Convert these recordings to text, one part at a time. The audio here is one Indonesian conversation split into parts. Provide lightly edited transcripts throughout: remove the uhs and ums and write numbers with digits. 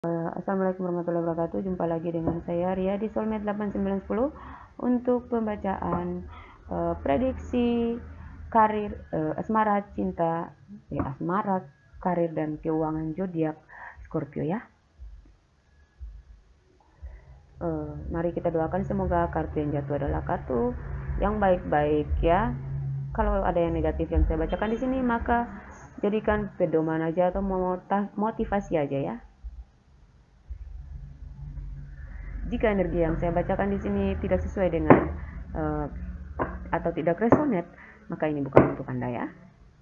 Assalamualaikum warahmatullahi wabarakatuh. Jumpa lagi dengan saya Ria di Soulmate 8910 untuk pembacaan prediksi karir, asmara, cinta, asmara, karir dan keuangan zodiak Scorpio ya. Mari kita doakan semoga kartu yang jatuh adalah kartu yang baik-baik ya. Kalau ada yang negatif yang saya bacakan di sini, maka jadikan pedoman aja atau motivasi aja ya. Jika energi yang saya bacakan di sini tidak sesuai dengan atau tidak resonate, maka ini bukan untuk Anda ya.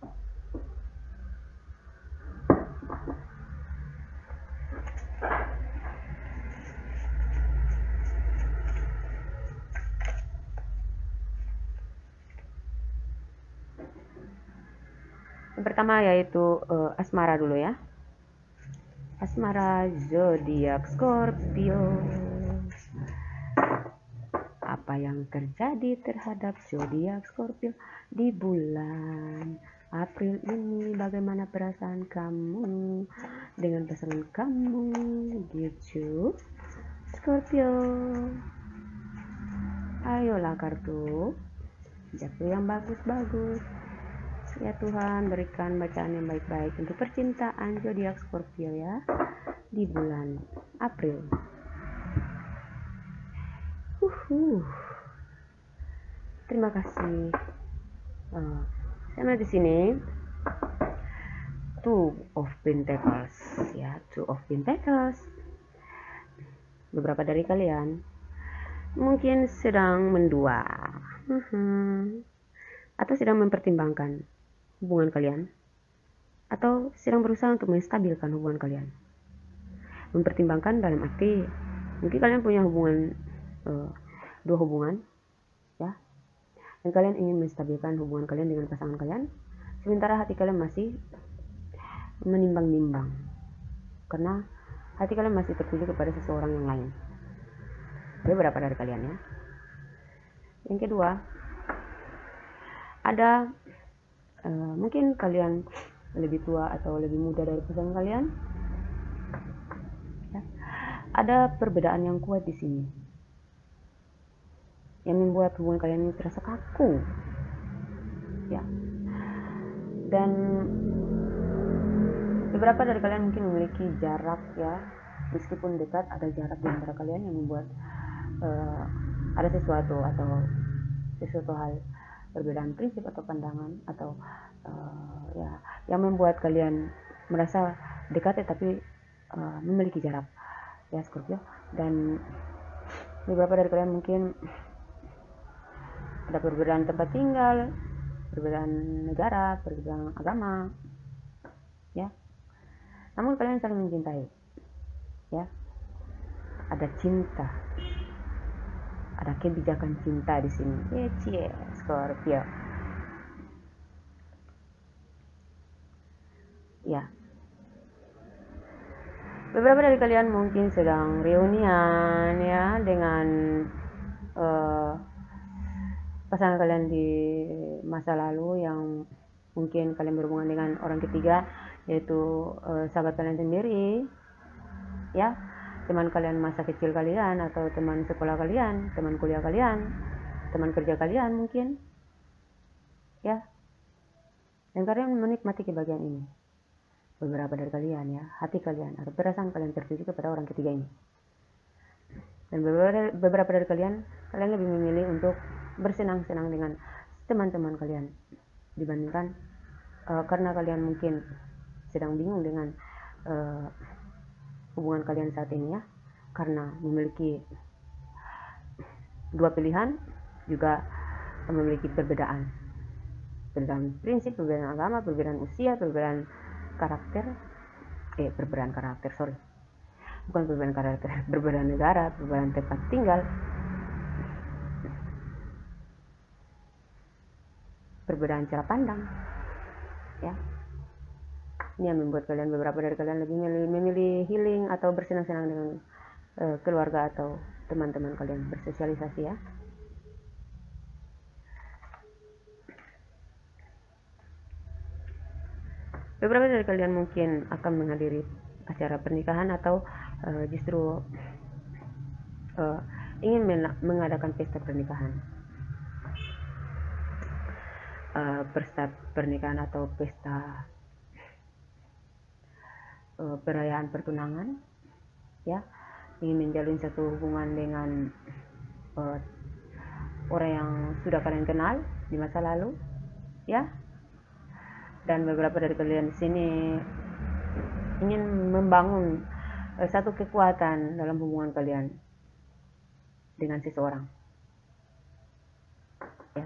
Yang pertama yaitu asmara dulu ya. Asmara zodiak Scorpio. Apa yang terjadi terhadap zodiak Scorpio di bulan April ini? Bagaimana perasaan kamu dengan pasangan kamu gitu, Scorpio? Ayolah kartu jatuh yang bagus-bagus ya Tuhan, berikan bacaan yang baik-baik untuk percintaan zodiak Scorpio ya di bulan April. Terima kasih. Saya melihat di sini Two of Pentacles ya, Two of Pentacles. Beberapa dari kalian mungkin sedang mendua atau sedang mempertimbangkan hubungan kalian, atau sedang berusaha untuk menstabilkan hubungan kalian. Mempertimbangkan dalam arti mungkin kalian punya hubungan, dua hubungan ya, dan kalian ingin menstabilkan hubungan kalian dengan pasangan kalian, sementara hati kalian masih menimbang-nimbang karena hati kalian masih tertuju kepada seseorang yang lain. Ada beberapa dari kalian ya. Yang kedua, ada mungkin kalian lebih tua atau lebih muda dari pasangan kalian ya. Ada perbedaan yang kuat di sini yang membuat hubungan kalian ini terasa kaku ya, dan beberapa dari kalian mungkin memiliki jarak ya, meskipun dekat ada jarak di antara kalian yang membuat ada sesuatu hal, perbedaan prinsip atau pandangan atau ya yang membuat kalian merasa dekat tapi memiliki jarak ya Scorpio. Dan beberapa dari kalian mungkin ada perbedaan tempat tinggal, perbedaan negara, perbedaan agama ya, namun kalian saling mencintai ya. Ada cinta, ada kebijakan cinta di sini. Cie Scorpio. Ya. Beberapa dari kalian mungkin sedang reunian ya dengan pasangan kalian di masa lalu yang mungkin kalian berhubungan dengan orang ketiga, yaitu sahabat kalian sendiri ya, teman kalian masa kecil kalian, atau teman sekolah kalian, teman kuliah kalian, teman kerja kalian mungkin ya, dan kalian menikmati kebahagiaan ini. Beberapa dari kalian ya, hati kalian atau perasaan kalian tertuju kepada orang ketiga ini, dan beberapa dari kalian lebih memilih untuk bersenang-senang dengan teman-teman kalian dibandingkan karena kalian mungkin sedang bingung dengan hubungan kalian saat ini ya, karena memiliki dua pilihan, juga memiliki perbedaan prinsip, perbedaan agama, perbedaan usia, perbedaan karakter, perbedaan negara, perbedaan tempat tinggal, perbedaan cara pandang ya. Ini yang membuat kalian, beberapa dari kalian lebih memilih healing atau bersenang-senang dengan keluarga atau teman-teman kalian, bersosialisasi ya. Beberapa dari kalian mungkin akan menghadiri acara pernikahan atau justru ingin mengadakan pesta pernikahan, pesta pernikahan atau pesta perayaan pertunangan, ya, ingin menjalin satu hubungan dengan orang yang sudah kalian kenal di masa lalu, ya. Dan beberapa dari kalian di sini ingin membangun satu kekuatan dalam hubungan kalian dengan seseorang, ya.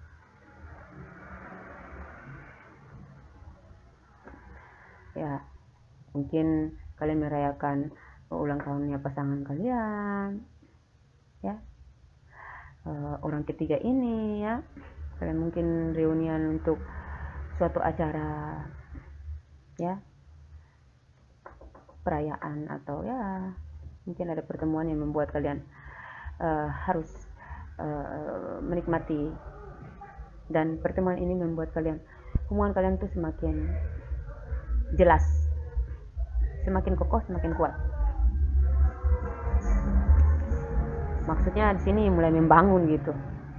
Ya, mungkin kalian merayakan ulang tahunnya pasangan kalian, ya. Orang ketiga ini, ya, kalian mungkin reunian untuk suatu acara, ya, perayaan, atau ya mungkin ada pertemuan yang membuat kalian harus menikmati, dan pertemuan ini membuat hubungan kalian tuh semakin jelas, semakin kokoh, semakin kuat. Maksudnya di sini mulai membangun gitu,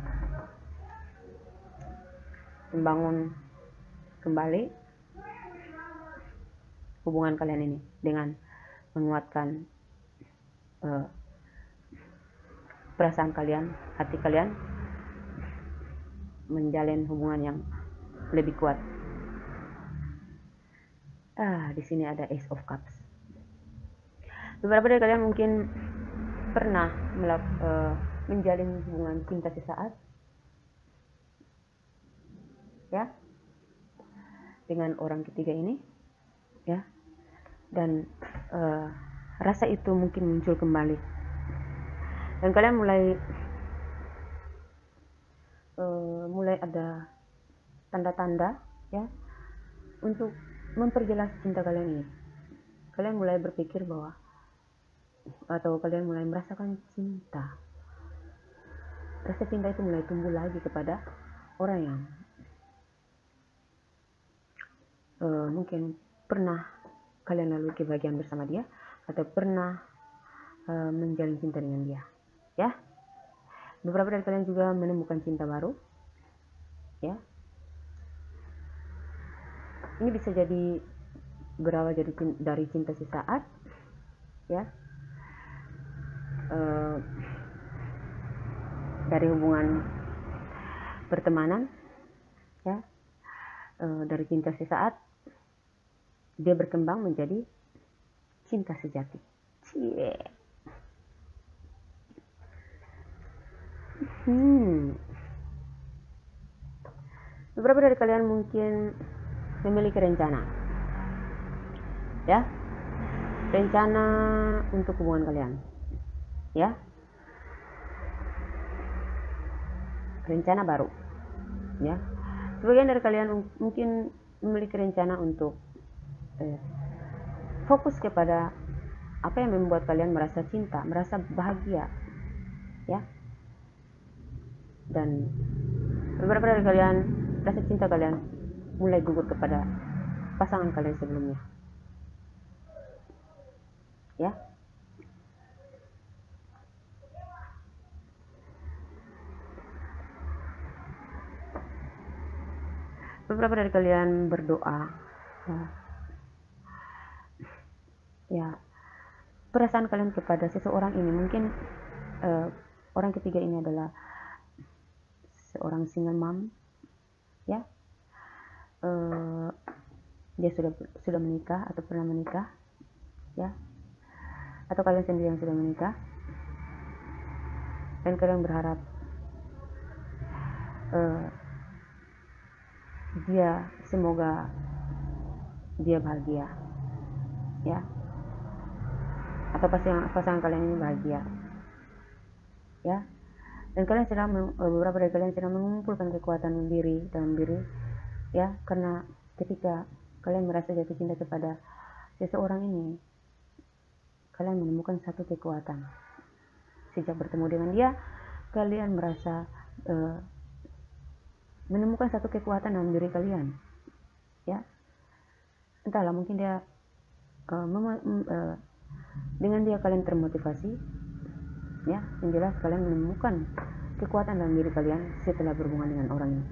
membangun kembali hubungan kalian ini dengan menguatkan perasaan kalian, hati kalian, menjalin hubungan yang lebih kuat. Di sini ada Ace of Cups. Beberapa dari kalian mungkin pernah menjalin hubungan cinta sesaat, ya, dengan orang ketiga ini, ya, dan rasa itu mungkin muncul kembali, dan kalian mulai ada tanda-tanda, ya, untuk memperjelas cinta kalian ini. Kalian mulai berpikir bahwa, atau kalian mulai merasakan cinta. Rasa cinta itu mulai tumbuh lagi kepada orang yang mungkin pernah kalian lalui kebahagiaan bersama dia, atau pernah menjalin cinta dengan dia, ya. Beberapa dari kalian juga menemukan cinta baru, ya. Ini bisa jadi berawal dari cinta sesaat, ya, dari hubungan pertemanan, ya, dari cinta sesaat dia berkembang menjadi cinta sejati. Beberapa dari kalian mungkin memiliki rencana, ya, rencana untuk hubungan kalian, ya, rencana baru, ya. Sebagian dari kalian mungkin memiliki rencana untuk fokus kepada apa yang membuat kalian merasa cinta, merasa bahagia, ya. Dan beberapa dari kalian, rasa cinta kalian mulai gugur kepada pasangan kalian sebelumnya, ya. Beberapa dari kalian berdoa, ya, perasaan kalian kepada seseorang ini, mungkin orang ketiga ini adalah seorang single mom, ya, dia sudah menikah atau pernah menikah, ya, atau kalian sendiri yang sudah menikah, dan kalian berharap semoga dia bahagia, ya, atau pasangan kalian ini bahagia, ya. Dan kalian beberapa dari kalian sedang mengumpulkan kekuatan dalam diri, ya, karena ketika kalian merasa jatuh cinta kepada seseorang ini, kalian menemukan satu kekuatan. Sejak bertemu dengan dia, kalian merasa menemukan satu kekuatan dalam diri kalian, ya. Entahlah, mungkin dia Dengan dia kalian termotivasi, ya, yang jelas kalian menemukan kekuatan dalam diri kalian setelah berhubungan dengan orang ini.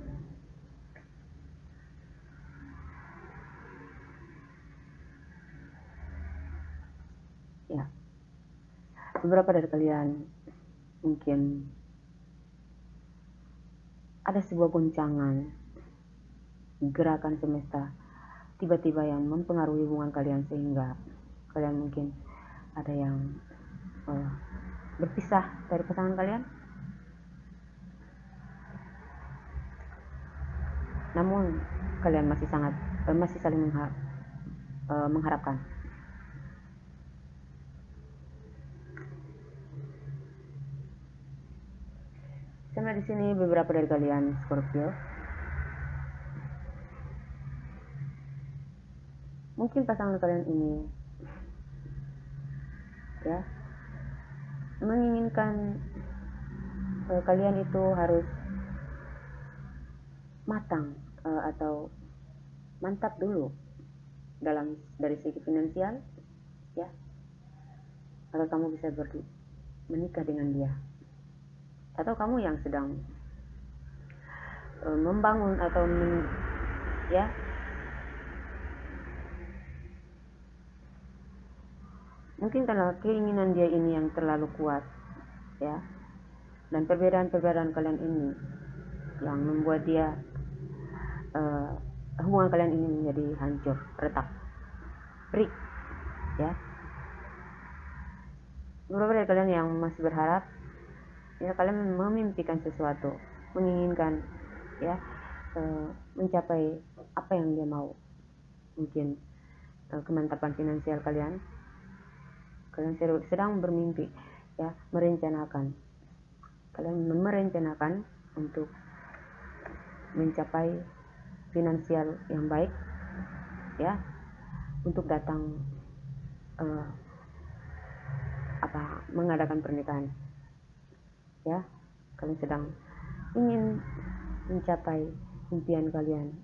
Ya, beberapa dari kalian mungkin ada sebuah goncangan gerakan semesta tiba-tiba yang mempengaruhi hubungan kalian, sehingga kalian mungkin ada yang berpisah dari pasangan kalian. Namun kalian masih saling mengharapkan. Sampai di sini beberapa dari kalian Scorpio. Mungkin pasangan kalian ini ya menginginkan kalian itu harus matang atau mantap dulu dari segi finansial, ya, agar kamu bisa menikah dengan dia. Atau kamu yang sedang membangun atau ya, mungkin karena keinginan dia ini yang terlalu kuat, ya, dan perbedaan kalian ini yang membuat dia hubungan kalian ini menjadi hancur, retak, break, ya. Beberapa dari kalian yang masih berharap, ya, kalian memimpikan sesuatu, menginginkan, ya, mencapai apa yang dia mau. Mungkin kemantapan finansial kalian sedang bermimpi, ya, kalian merencanakan untuk mencapai finansial yang baik, ya, untuk datang mengadakan pernikahan, ya. Kalian sedang ingin mencapai impian kalian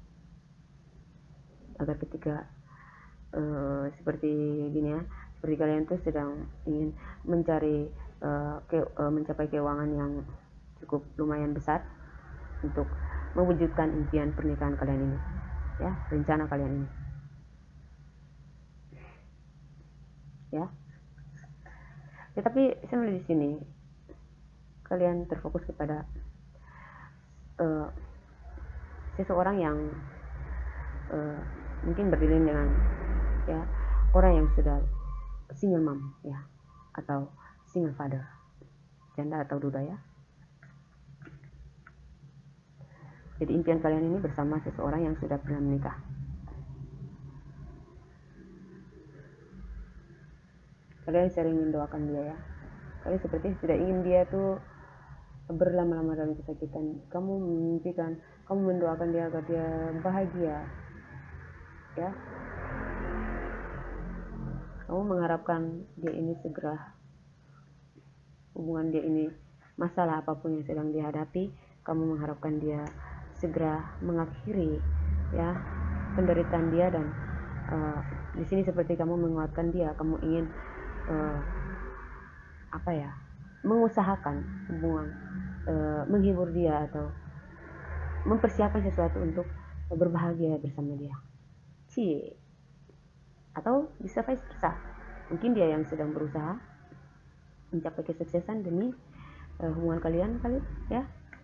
agar ketika seperti gini, ya, seperti kalian tuh sedang ingin mencari mencapai keuangan yang cukup lumayan besar untuk mewujudkan impian pernikahan kalian ini, ya, rencana kalian ini, ya. Tetapi saya melihat di sini kalian terfokus kepada seseorang yang mungkin berdiri dengan, ya, orang yang sudah single mom, ya, atau single father, janda atau duda, ya. Jadi impian kalian ini bersama seseorang yang sudah pernah menikah. Kalian sering mendoakan dia, ya. Kalian seperti tidak ingin dia tuh berlama-lama dalam kesakitan. Kamu memimpikan, kamu mendoakan dia agar dia bahagia, ya. Kamu mengharapkan dia ini segera, hubungan dia ini, masalah apapun yang sedang dihadapi, kamu mengharapkan dia segera mengakhiri, ya, penderitaan dia. Dan di sini seperti kamu menguatkan dia, kamu ingin mengusahakan hubungan, menghibur dia atau mempersiapkan sesuatu untuk berbahagia bersama dia. Atau bisa vice versa, mungkin dia yang sedang berusaha mencapai kesuksesan demi hubungan kalian kali, ya.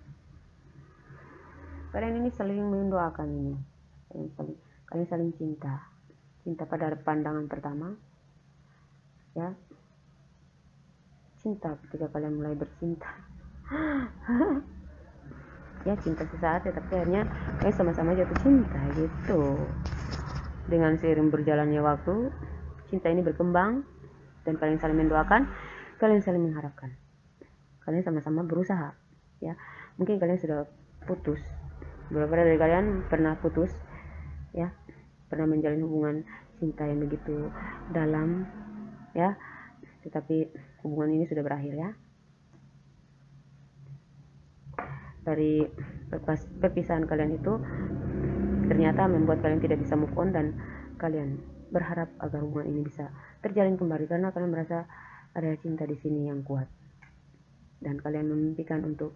Kalian ini saling mendoakan ini, kalian saling cinta pada pandangan pertama, ya. Cinta ketika kalian mulai bercinta, ya, cinta sesaat, ya, tapi akhirnya kalian sama-sama jatuh cinta gitu. Dengan seiring berjalannya waktu, cinta ini berkembang dan kalian saling mendoakan, kalian saling mengharapkan, kalian sama-sama berusaha, ya. Mungkin kalian sudah putus, beberapa dari kalian pernah putus, ya, pernah menjalin hubungan cinta yang begitu dalam, ya, tetapi hubungan ini sudah berakhir, ya. Dari perpisahan kalian itu ternyata membuat kalian tidak bisa move on, dan kalian berharap agar hubungan ini bisa terjalin kembali karena kalian merasa ada cinta di sini yang kuat dan kalian memimpikan untuk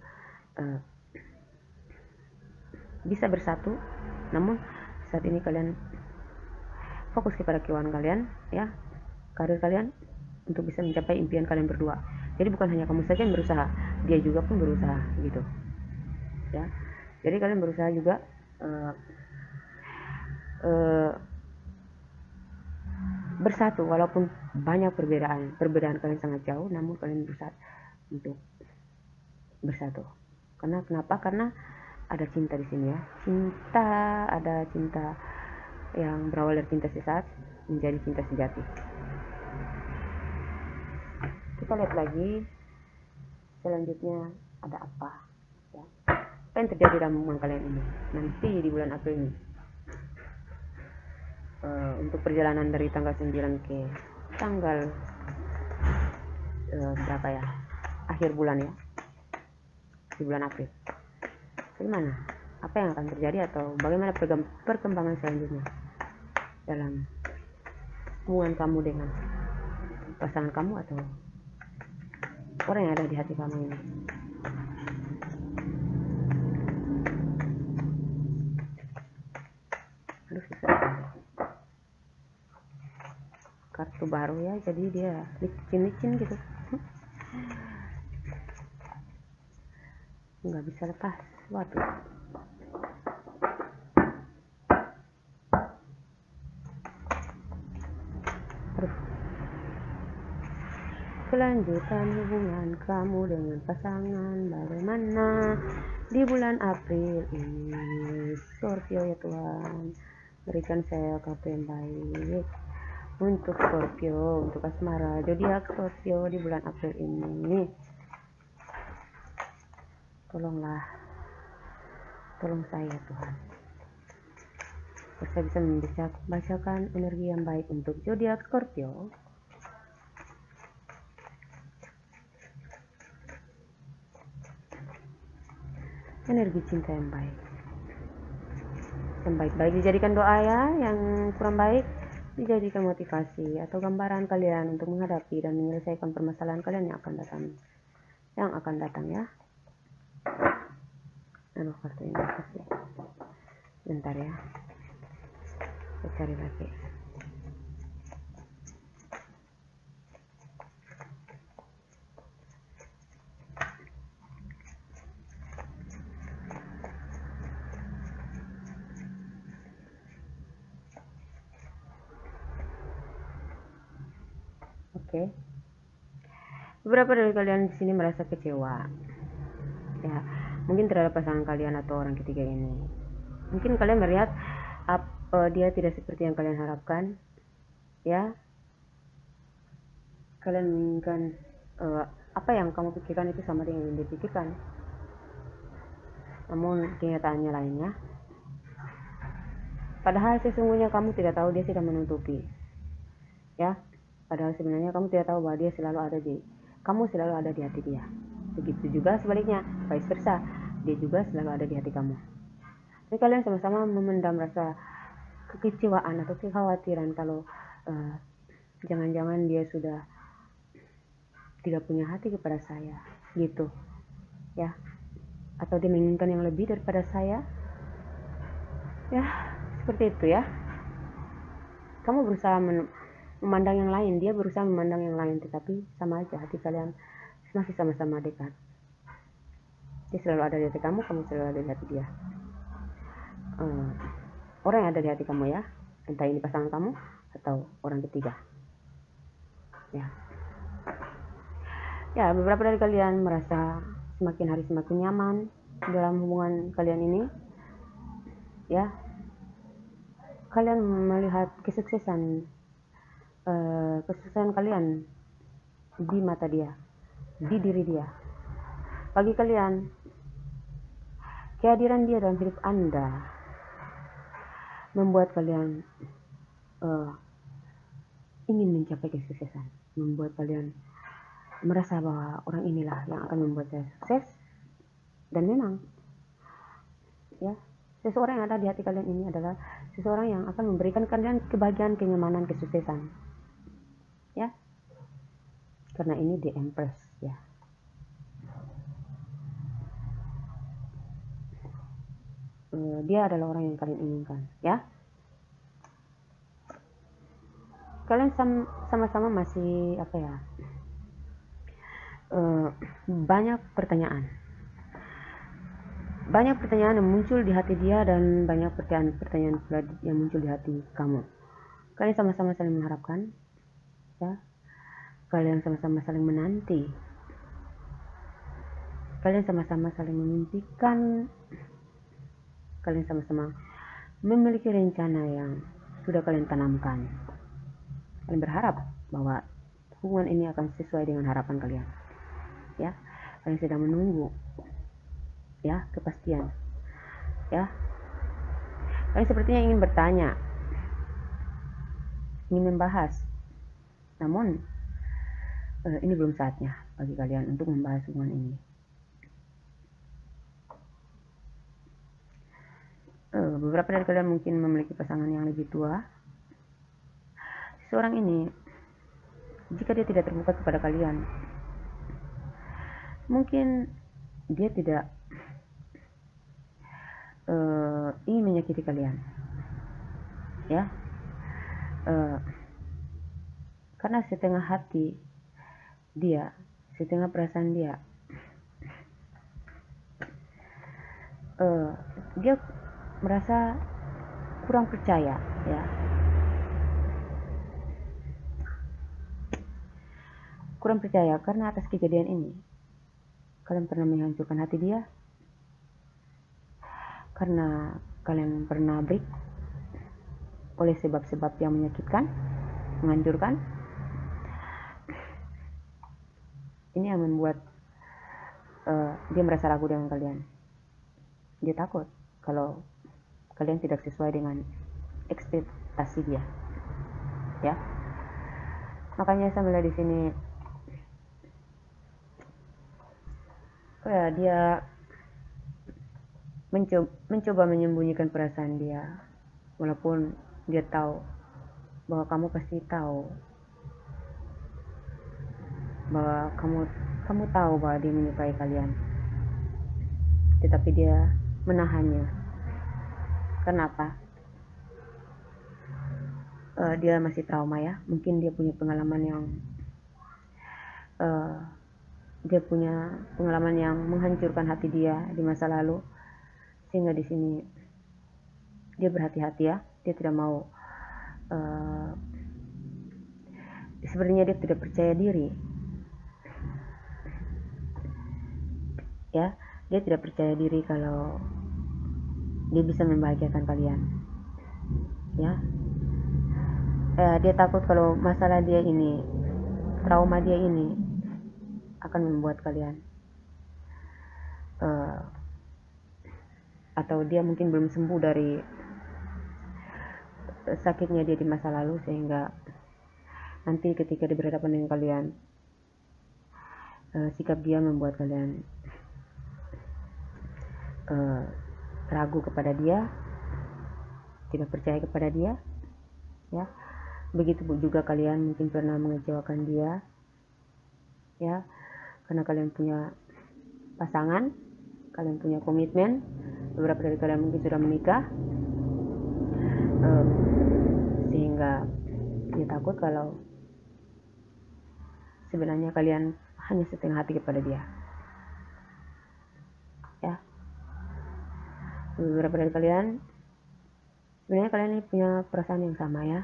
bisa bersatu. Namun saat ini kalian fokus kepada keuangan kalian, ya, karir kalian, untuk bisa mencapai impian kalian berdua. Jadi bukan hanya kamu saja yang berusaha, dia juga pun berusaha gitu ya. Jadi kalian berusaha juga bersatu walaupun banyak perbedaan kalian sangat jauh, namun kalian berusaha untuk bersatu. Kenapa? Karena ada cinta di sini ya. Ada cinta yang berawal dari cinta sesaat menjadi cinta sejati. Kita lihat lagi selanjutnya ada apa ya. Apa yang terjadi dalam hubungan kalian ini nanti di bulan April ini, untuk perjalanan dari tanggal 9 ke tanggal berapa ya, akhir bulan ya, di bulan April. Bagaimana? Apa yang akan terjadi atau bagaimana perkembangan selanjutnya dalam hubungan kamu dengan pasangan kamu atau orang yang ada di hati kamu ini? Aduh, susah. Kartu baru ya, jadi dia licin-licin gitu. Nggak bisa lepas. Waduh. Aduh. Kelanjutan hubungan kamu dengan pasangan bagaimana di bulan April ini? Scorpio ya Tuhan, berikan saya kartu yang baik untuk Scorpio, untuk asmara zodiak Scorpio di bulan April ini. Tolonglah, tolong saya Tuhan, saya bisa membacakan energi yang baik untuk zodiak Scorpio. Energi cinta yang baik dijadikan doa ya, yang kurang baik dijadikan motivasi atau gambaran kalian untuk menghadapi dan menyelesaikan permasalahan kalian yang akan datang ya. Aduh, kartu ini apa sih? Bentar ya, saya cari lagi. Oke. Beberapa dari kalian di sini merasa kecewa ya, mungkin terhadap pasangan kalian atau orang ketiga ini. Mungkin kalian melihat dia tidak seperti yang kalian harapkan ya. Kalian menginginkan apa yang kamu pikirkan itu sama dengan yang dia pikirkan, namun kenyataannya lainnya. Padahal sesungguhnya kamu tidak tahu dia sedang menutupi ya. Padahal sebenarnya kamu tidak tahu bahwa dia selalu ada di hati dia. Begitu juga sebaliknya, vice versa, dia juga selalu ada di hati kamu. Jadi kalian sama-sama memendam rasa kekecewaan atau kekhawatiran kalau jangan-jangan dia sudah tidak punya hati kepada saya gitu ya, atau dia menginginkan yang lebih daripada saya ya, seperti itu ya. Kamu berusaha memandang yang lain, dia berusaha memandang yang lain, tetapi sama aja, hati kalian masih sama-sama dekat. Dia selalu ada di hati kamu selalu ada di hati dia. Orang yang ada di hati kamu ya, entah ini pasangan kamu atau orang ketiga ya. Beberapa dari kalian merasa semakin hari semakin nyaman dalam hubungan kalian ini ya. Kalian melihat kesuksesan kalian di mata dia, di diri dia. Bagi kalian, kehadiran dia dalam hidup Anda membuat kalian ingin mencapai kesuksesan, membuat kalian merasa bahwa orang inilah yang akan membuat saya sukses. Dan memang ya, seseorang yang ada di hati kalian ini adalah seseorang yang akan memberikan kalian kebahagiaan, kenyamanan, kesuksesan karena ini The Empress ya. Dia adalah orang yang kalian inginkan ya. Kalian sama-sama masih apa ya, banyak pertanyaan yang muncul di hati dia, dan banyak pertanyaan pula yang muncul di hati kamu. Kalian sama-sama saling mengharapkan ya, kalian sama-sama saling menanti, kalian sama-sama saling memimpikan, kalian sama-sama memiliki rencana yang sudah kalian tanamkan. Kalian berharap bahwa hubungan ini akan sesuai dengan harapan kalian ya. Kalian sedang menunggu ya kepastian ya. Kalian sepertinya ingin bertanya, ingin membahas, namun ini belum saatnya bagi kalian untuk membahas hubungan ini. Beberapa dari kalian mungkin memiliki pasangan yang lebih tua. Seorang ini, jika dia tidak terbuka kepada kalian, mungkin dia tidak ingin menyakiti kalian ya, karena setengah hati dia, setengah perasaan dia, dia merasa kurang percaya ya, kurang percaya karena atas kejadian ini kalian pernah menghancurkan hati dia, karena kalian pernah break oleh sebab-sebab yang menyakitkan, menghancurkan. Ini yang membuat dia merasa ragu dengan kalian. Dia takut kalau kalian tidak sesuai dengan ekspektasi dia ya. Makanya saya melihat di sini ya, dia mencoba menyembunyikan perasaan dia, walaupun dia tahu bahwa kamu pasti tahu bahwa kamu tahu bahwa dia menyukai kalian, tetapi dia menahannya. Kenapa? Dia masih trauma ya. Mungkin dia punya pengalaman yang menghancurkan hati dia di masa lalu, sehingga di sini dia berhati-hati ya. Dia tidak mau, sebenarnya dia tidak percaya diri ya. Dia tidak percaya diri kalau dia bisa membahagiakan kalian ya. Dia takut kalau masalah dia ini, trauma dia ini akan membuat kalian atau dia mungkin belum sembuh dari sakitnya dia di masa lalu, sehingga nanti ketika dia berhadapan dengan kalian, sikap dia membuat kalian ragu kepada dia, tidak percaya kepada dia ya. Begitu juga kalian mungkin pernah mengecewakan dia ya, karena kalian punya pasangan, kalian punya komitmen. Beberapa dari kalian mungkin sudah menikah, sehingga dia takut kalau sebenarnya kalian hanya setengah hati kepada dia ya. Beberapa dari kalian sebenarnya kalian ini punya perasaan yang sama ya.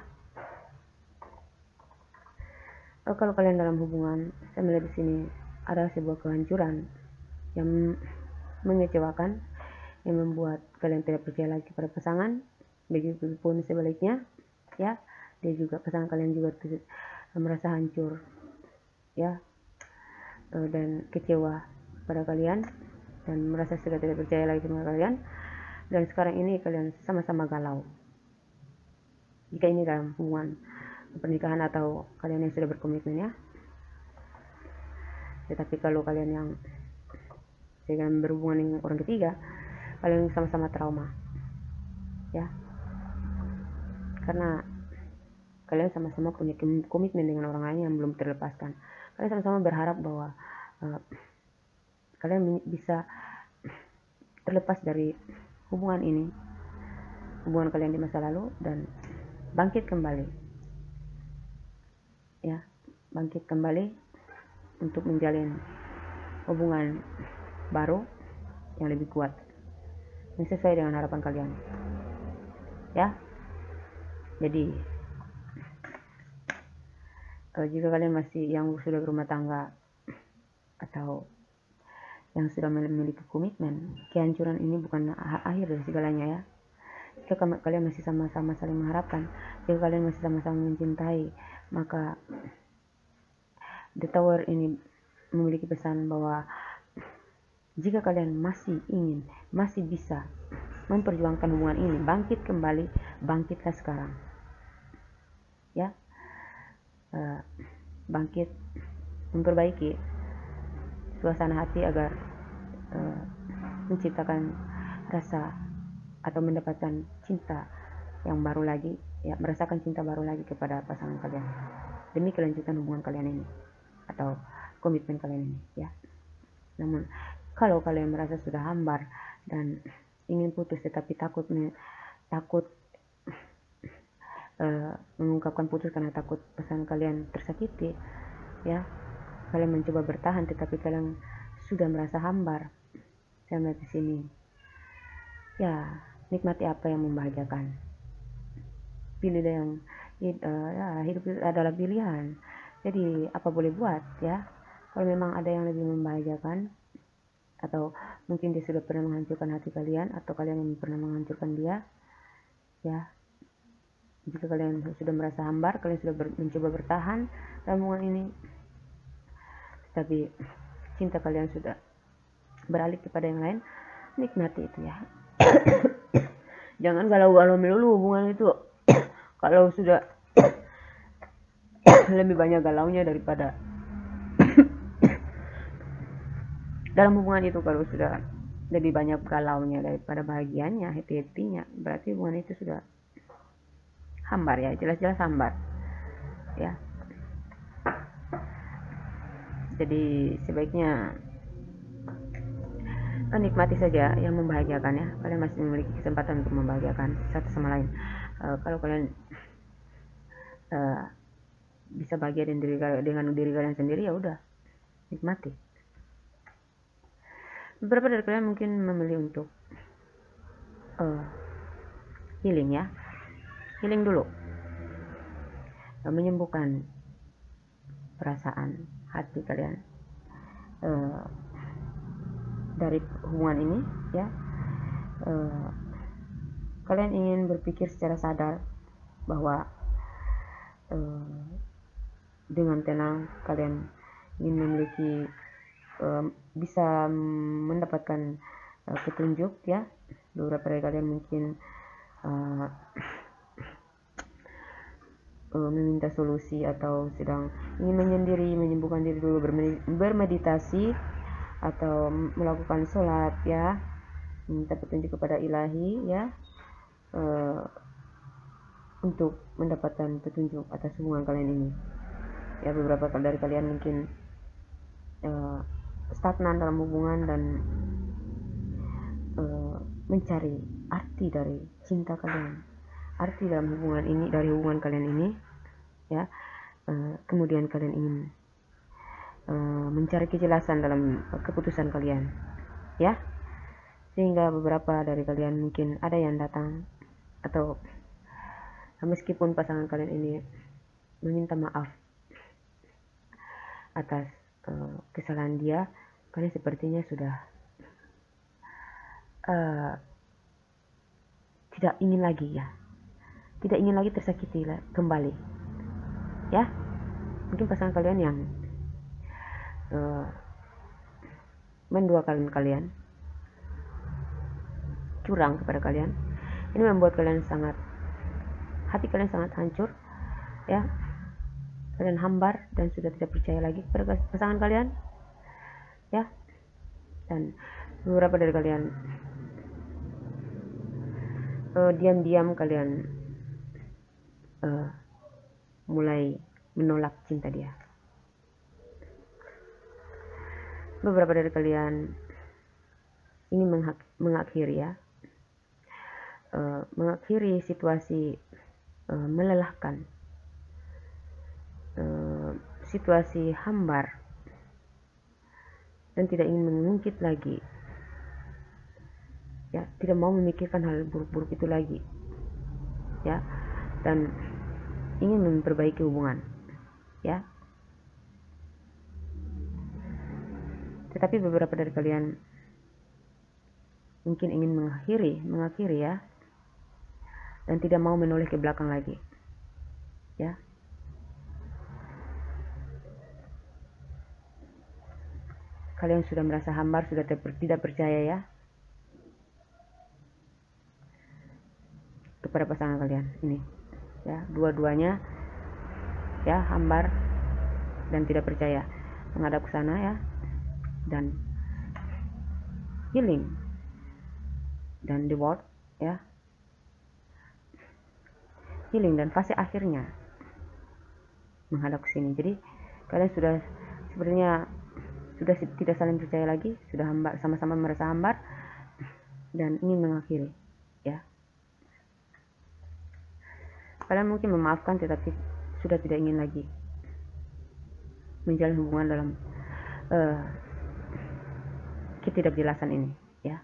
Kalau kalian dalam hubungan, saya melihat di sini ada sebuah kehancuran yang mengecewakan, yang membuat kalian tidak percaya lagi pada pasangan. Begitupun sebaliknya ya, dia juga, pasangan kalian juga merasa hancur ya, dan kecewa pada kalian, dan merasa sudah tidak percaya lagi sama kalian. Dan sekarang ini kalian sama-sama galau. Jika ini dalam hubungan pernikahan atau kalian yang sudah berkomitmen ya. Tetapi kalau kalian yang sedang berhubungan dengan orang ketiga, kalian sama-sama trauma ya, karena kalian sama-sama punya komitmen dengan orang lain yang belum terlepaskan. kalian sama-sama berharap bahwa kalian bisa terlepas dari hubungan ini, hubungan kalian di masa lalu, dan bangkit kembali, ya, bangkit kembali untuk menjalin hubungan baru yang lebih kuat, yang sesuai dengan harapan kalian, ya. Jadi jika kalian masih yang sudah berumah tangga atau yang sudah memiliki komitmen, kehancuran ini bukan akhir dari segalanya, ya. Jika kalian masih sama-sama saling mengharapkan, jika kalian masih sama-sama mencintai, maka The Tower ini memiliki pesan bahwa jika kalian masih ingin, masih bisa memperjuangkan hubungan ini, bangkit kembali, bangkitlah sekarang, ya. Bangkit, memperbaiki suasana hati agar menciptakan rasa atau mendapatkan cinta yang baru lagi, ya, merasakan cinta baru lagi kepada pasangan kalian demi kelanjutan hubungan kalian ini atau komitmen kalian ini, ya. Namun kalau kalian merasa sudah hambar dan ingin putus tetapi takut mengungkapkan putus karena takut pasangan kalian tersakiti, ya, kalian mencoba bertahan tetapi kalian sudah merasa hambar, saya melihat di sini, ya, nikmati apa yang membahagiakan, pilih yang ya, hidup adalah pilihan, jadi apa boleh buat, ya. Kalau memang ada yang lebih membahagiakan, atau mungkin dia sudah pernah menghancurkan hati kalian, atau kalian yang pernah menghancurkan dia, ya, jika kalian sudah merasa hambar, kalian sudah mencoba bertahan dalam hubungan ini, tapi cinta kalian sudah beralih kepada yang lain, nikmati itu, ya. Jangan galau-galau melulu hubungan itu. Kalau sudah lebih banyak galaunya daripada dalam hubungan itu, kalau sudah lebih banyak galaunya daripada bahagianya, happy-happynya, berarti hubungan itu sudah hambar, ya, jelas-jelas hambar, ya. Jadi sebaiknya nikmati saja yang membahagiakan, ya. Kalian masih memiliki kesempatan untuk membahagiakan satu sama lain. Kalau kalian bisa bahagia dengan diri kalian sendiri, ya udah, nikmati. Beberapa dari kalian mungkin memilih untuk healing, ya, healing dulu, menyembuhkan perasaan hati kalian dari hubungan ini, ya. Kalian ingin berpikir secara sadar bahwa dengan tenang kalian ingin memiliki bisa mendapatkan petunjuk, ya. Beberapa dari kalian mungkin meminta solusi atau sedang ingin menyendiri, menyembuhkan diri dulu, bermeditasi atau melakukan sholat, ya, minta petunjuk kepada ilahi, ya, untuk mendapatkan petunjuk atas hubungan kalian ini, ya. Beberapa dari kalian mungkin stagnan dalam hubungan dan mencari arti dari cinta kalian, arti dalam hubungan ini, dari hubungan kalian ini, ya. Kemudian kalian ingin mencari kejelasan dalam keputusan kalian, ya. Sehingga beberapa dari kalian mungkin ada yang datang, atau meskipun pasangan kalian ini meminta maaf atas kesalahan dia, kalian sepertinya sudah tidak ingin lagi, ya, tidak ingin lagi tersakiti kembali, ya. Mungkin pasangan kalian yang menduakan kalian, curang kepada kalian, ini membuat kalian hati kalian sangat hancur, ya. Kalian hambar dan sudah tidak percaya lagi kepada pasangan kalian, ya. Dan beberapa dari kalian diam-diam kalian mulai menolak cinta dia, beberapa dari kalian ingin mengakhiri ya, mengakhiri situasi melelahkan, situasi hambar, dan tidak ingin mengungkit lagi, ya, tidak mau memikirkan hal buruk-buruk itu lagi, ya, dan ingin memperbaiki hubungan, ya. Tetapi beberapa dari kalian mungkin ingin mengakhiri ya, dan tidak mau menoleh ke belakang lagi, ya. Kalian sudah merasa hambar, sudah tidak percaya ya kepada pasangan kalian ini, ya, dua-duanya ya hambar dan tidak percaya, menghadap ke sana ya, dan healing dan reward ya, healing dan fase akhirnya menghadap ke sini. Jadi kalian sudah sebenarnya sudah tidak saling percaya lagi, sudah hambar, sama-sama merasa hambar dan ingin mengakhiri ya. Kalian mungkin memaafkan tetapi sudah tidak ingin lagi menjalin hubungan dalam ketidakjelasan ini ya,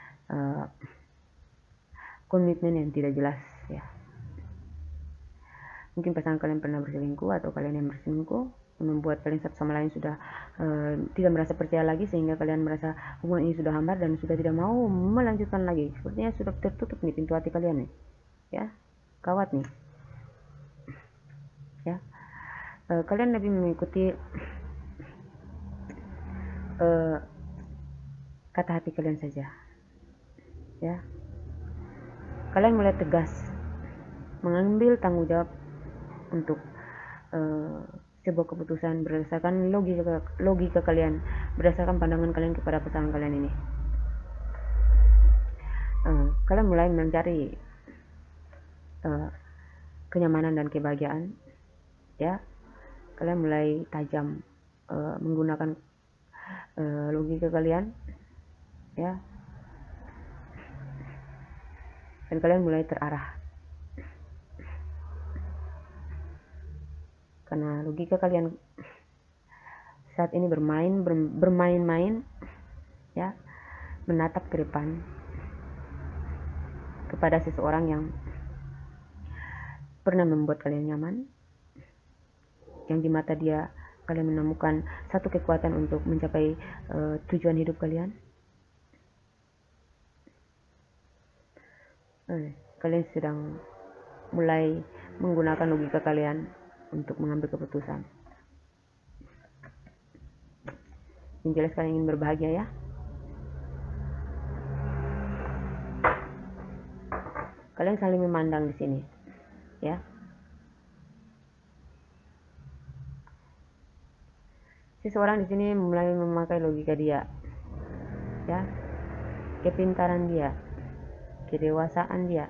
komitmen yang tidak jelas ya. Mungkin pasangan kalian pernah berselingkuh atau kalian yang berselingkuh, membuat kalian satu sama lain sudah tidak merasa percaya lagi, sehingga kalian merasa hubungan ini sudah hambar dan sudah tidak mau melanjutkan lagi. Sepertinya sudah tertutup nih pintu hati kalian nih ya, gawat nih ya. Kalian lebih mengikuti kata hati kalian saja ya. Kalian mulai tegas mengambil tanggung jawab untuk sebuah keputusan berdasarkan logika kalian, berdasarkan pandangan kalian kepada pasangan kalian ini. Kalian mulai mencari kenyamanan dan kebahagiaan ya. Kalian mulai tajam menggunakan logika kalian ya, dan kalian mulai terarah karena logika kalian saat ini bermain-main ya, menatap ke depan kepada seseorang yang pernah membuat kalian nyaman, yang di mata dia kalian menemukan satu kekuatan untuk mencapai tujuan hidup kalian. Kalian sedang mulai menggunakan logika kalian untuk mengambil keputusan. Yang jelas kalian ingin berbahagia ya. Kalian saling memandang di sini ya. Seseorang di sini mulai memakai logika dia ya, kepintaran dia, kedewasaan dia.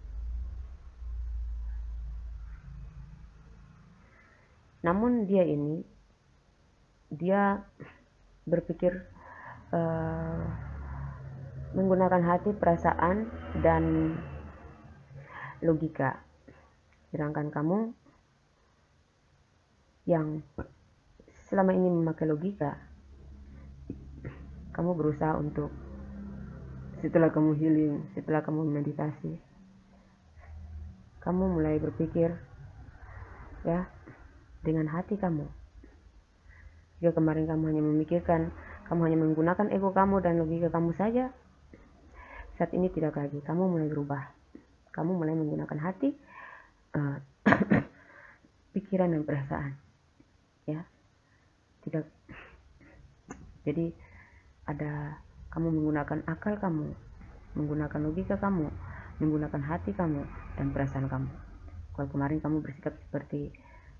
Namun dia berpikir menggunakan hati, perasaan, dan logika. Sedangkan kamu yang selama ini memakai logika, kamu berusaha untuk, setelah kamu healing, setelah kamu meditasi, kamu mulai berpikir ya dengan hati kamu. Jika kemarin kamu hanya memikirkan, kamu hanya menggunakan ego kamu dan logika kamu saja, saat ini tidak lagi. Kamu mulai berubah. Kamu mulai menggunakan hati, pikiran dan perasaan ya. Tidak, jadi ada kamu menggunakan akal kamu, menggunakan logika kamu, menggunakan hati kamu dan perasaan kamu. Kalau kemarin kamu bersikap seperti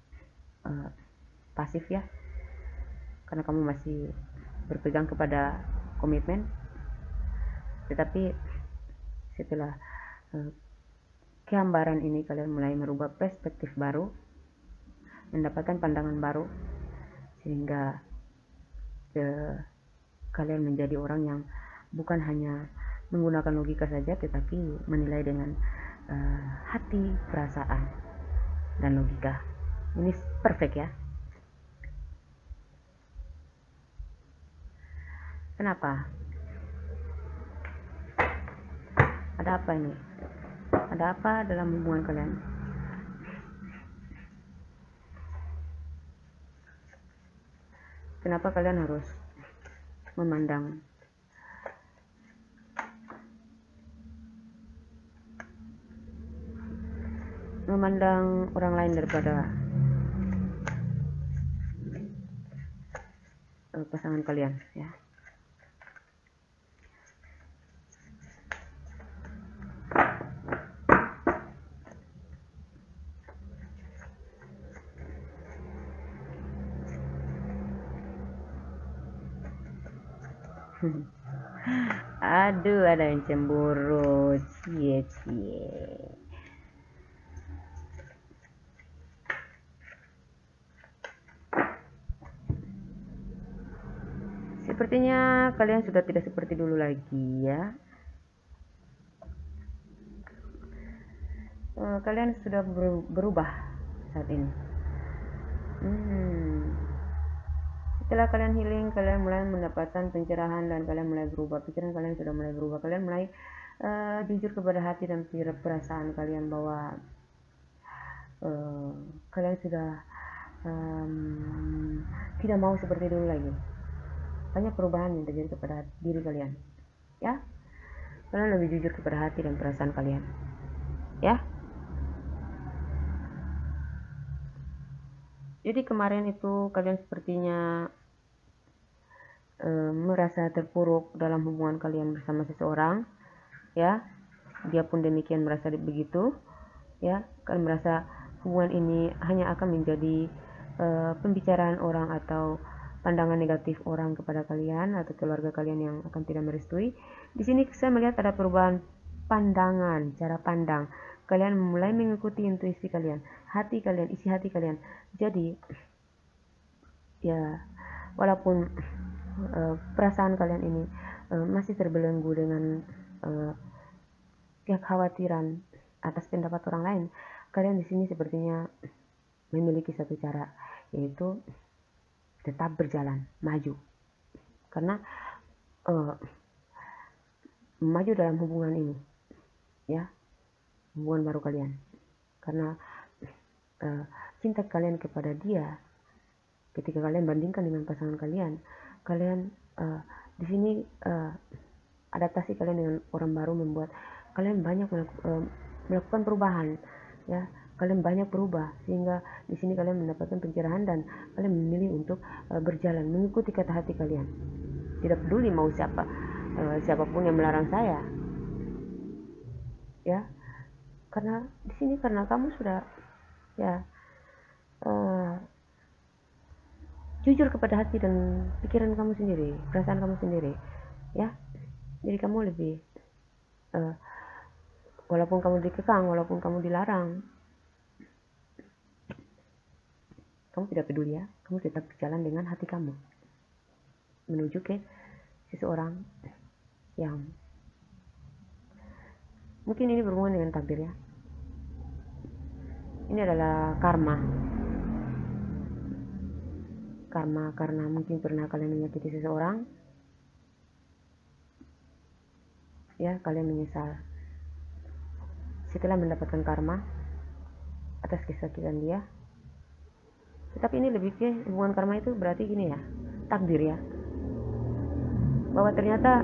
pasif ya, karena kamu masih berpegang kepada komitmen. Tetapi setelah kehambaran ini, kalian mulai merubah perspektif baru, mendapatkan pandangan baru, sehingga kalian menjadi orang yang bukan hanya menggunakan logika saja, tetapi menilai dengan hati, perasaan, dan logika. Ini perfect ya. Kenapa? Ada apa ini? Ada apa dalam hubungan kalian? Kenapa kalian harus memandang orang lain daripada pasangan kalian ya? Aduh, ada yang cemburu. Cie. Sepertinya kalian sudah tidak seperti dulu lagi ya. Kalian sudah berubah saat ini. Setelah kalian healing, kalian mulai mendapatkan pencerahan dan kalian mulai berubah. Pikiran kalian sudah mulai berubah. Kalian mulai jujur kepada hati dan perasaan kalian bahwa kalian sudah tidak mau seperti dulu lagi. Banyak perubahan yang terjadi kepada diri kalian ya. Kalian lebih jujur kepada hati dan perasaan kalian ya. Jadi kemarin itu kalian sepertinya merasa terpuruk dalam hubungan kalian bersama seseorang ya. Dia pun demikian merasa begitu ya. Kalian merasa hubungan ini hanya akan menjadi pembicaraan orang atau pandangan negatif orang kepada kalian atau keluarga kalian yang akan tidak merestui. Di sini saya melihat ada perubahan pandangan, cara pandang. Kalian mulai mengikuti intuisi kalian, hati kalian, isi hati kalian. Jadi ya, walaupun perasaan kalian ini masih terbelenggu dengan kekhawatiran atas pendapat orang lain, kalian di sini sepertinya memiliki satu cara, yaitu tetap berjalan maju. Karena maju dalam hubungan ini ya, hubungan baru kalian, karena cinta kalian kepada dia ketika kalian bandingkan dengan pasangan kalian, kalian di sini adaptasi kalian dengan orang baru membuat kalian banyak melakukan perubahan ya. Kalian banyak berubah sehingga di sini kalian mendapatkan pencerahan dan kalian memilih untuk berjalan mengikuti kata hati kalian. Tidak peduli mau siapapun yang melarang saya ya. Karena di sini karena kamu sudah ya jujur kepada hati dan pikiran kamu sendiri, perasaan kamu sendiri ya. Jadi kamu lebih walaupun kamu dikekang, walaupun kamu dilarang, kamu tidak peduli ya. Kamu tetap berjalan dengan hati kamu menuju ke seseorang yang mungkin ini berhubungan dengan takdir ya. Ini adalah karma karena mungkin pernah kalian menyakiti seseorang ya. Kalian menyesal setelah mendapatkan karma atas kesakitan dia. Tetapi ini lebih ke hubungan karma itu berarti gini ya, takdir ya, bahwa ternyata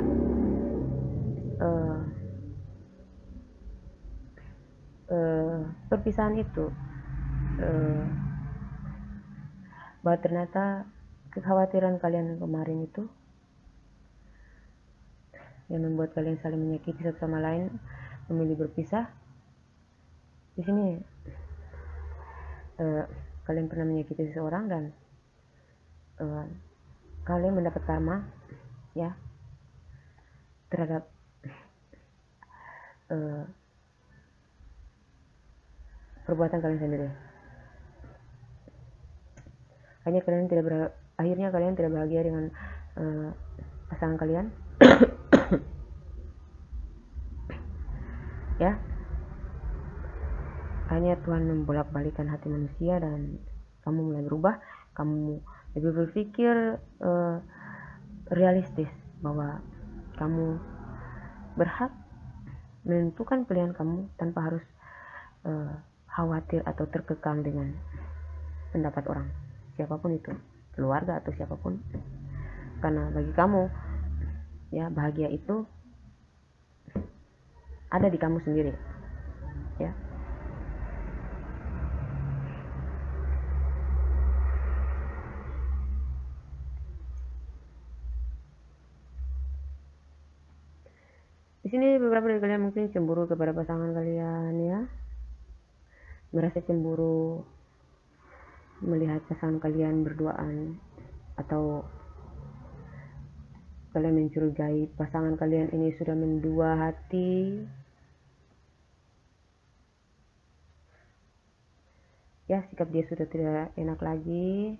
perpisahan itu bahwa ternyata kekhawatiran kalian kemarin itu yang membuat kalian saling menyakiti satu sama lain, memilih berpisah. Di sini kalian pernah menyakiti seseorang dan kalian mendapat karma ya terhadap perbuatan kalian sendiri. Akhirnya kalian tidak bahagia dengan pasangan kalian. Ya, hanya Tuhan membolak-balikan hati manusia dan kamu mulai berubah. Kamu lebih berpikir realistis bahwa kamu berhak menentukan pilihan kamu tanpa harus khawatir atau terkekang dengan pendapat orang, siapapun itu, keluarga atau siapapun. Karena bagi kamu, ya, bahagia itu ada di kamu sendiri, ya. Di sini beberapa dari kalian mungkin cemburu kepada pasangan kalian, ya, merasa cemburu melihat pasangan kalian berduaan, atau kalian mencurigai pasangan kalian ini sudah mendua hati, ya, sikap dia sudah tidak enak lagi.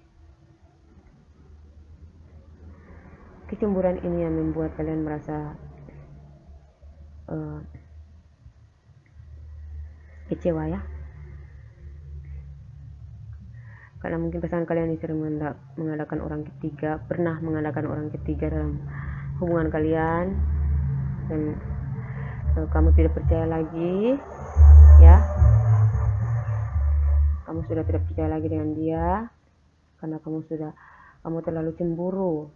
Kecemburuan ini yang membuat kalian merasa kecewa, ya, karena mungkin pasangan kalian ini sering mengadakan orang ketiga, pernah mengadakan orang ketiga dalam hubungan kalian, dan kamu tidak percaya lagi, ya, kamu sudah tidak percaya lagi dengan dia karena kamu terlalu cemburu,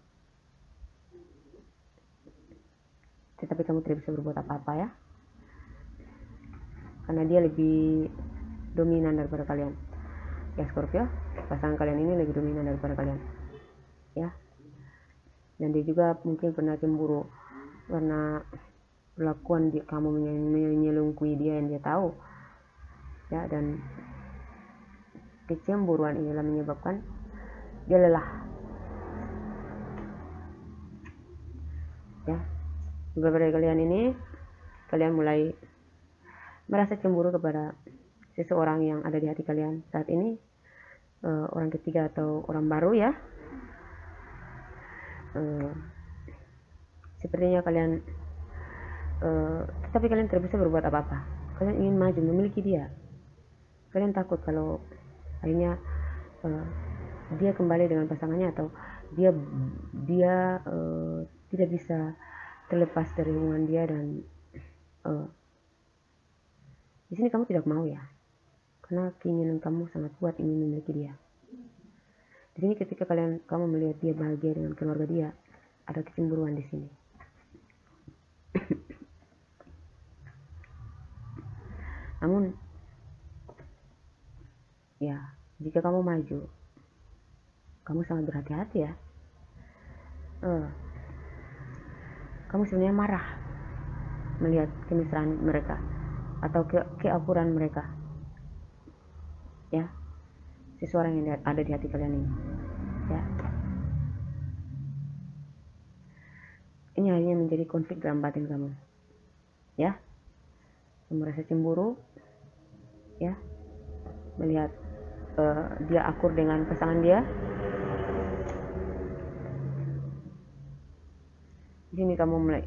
tetapi kamu tidak bisa berbuat apa-apa, ya, karena dia lebih dominan daripada kalian, ya, Scorpio. Pasangan kalian ini lebih dominan daripada kalian, ya, dan dia juga mungkin pernah cemburu karena perlakuan kamu menyelingkuhi dia yang dia tahu, ya, dan kecemburuan inilah menyebabkan dia lelah, ya. Beberapa dari kalian ini, kalian mulai merasa cemburu kepada seseorang yang ada di hati kalian saat ini, orang ketiga atau orang baru, ya. Sepertinya kalian tetapi kalian tidak bisa berbuat apa-apa. Kalian ingin maju memiliki dia. Kalian takut kalau akhirnya dia kembali dengan pasangannya, atau dia tidak bisa terlepas dari hubungan dia, dan di sini kamu tidak mau, ya, karena keinginan kamu sangat kuat ingin memiliki dia. Di sini ketika kamu melihat dia bahagia dengan keluarga dia, ada kecemburuan di sini. Namun, ya, jika kamu maju, kamu sangat berhati-hati, ya. Kamu sebenarnya marah melihat kemesraan mereka atau keakuran mereka, ya, seseorang yang ada di hati kalian ini, ya. Ini hanya menjadi konflik dalam batin kamu, ya. Kamu merasa cemburu, ya, melihat dia akur dengan pasangan dia. Di sini kamu mulai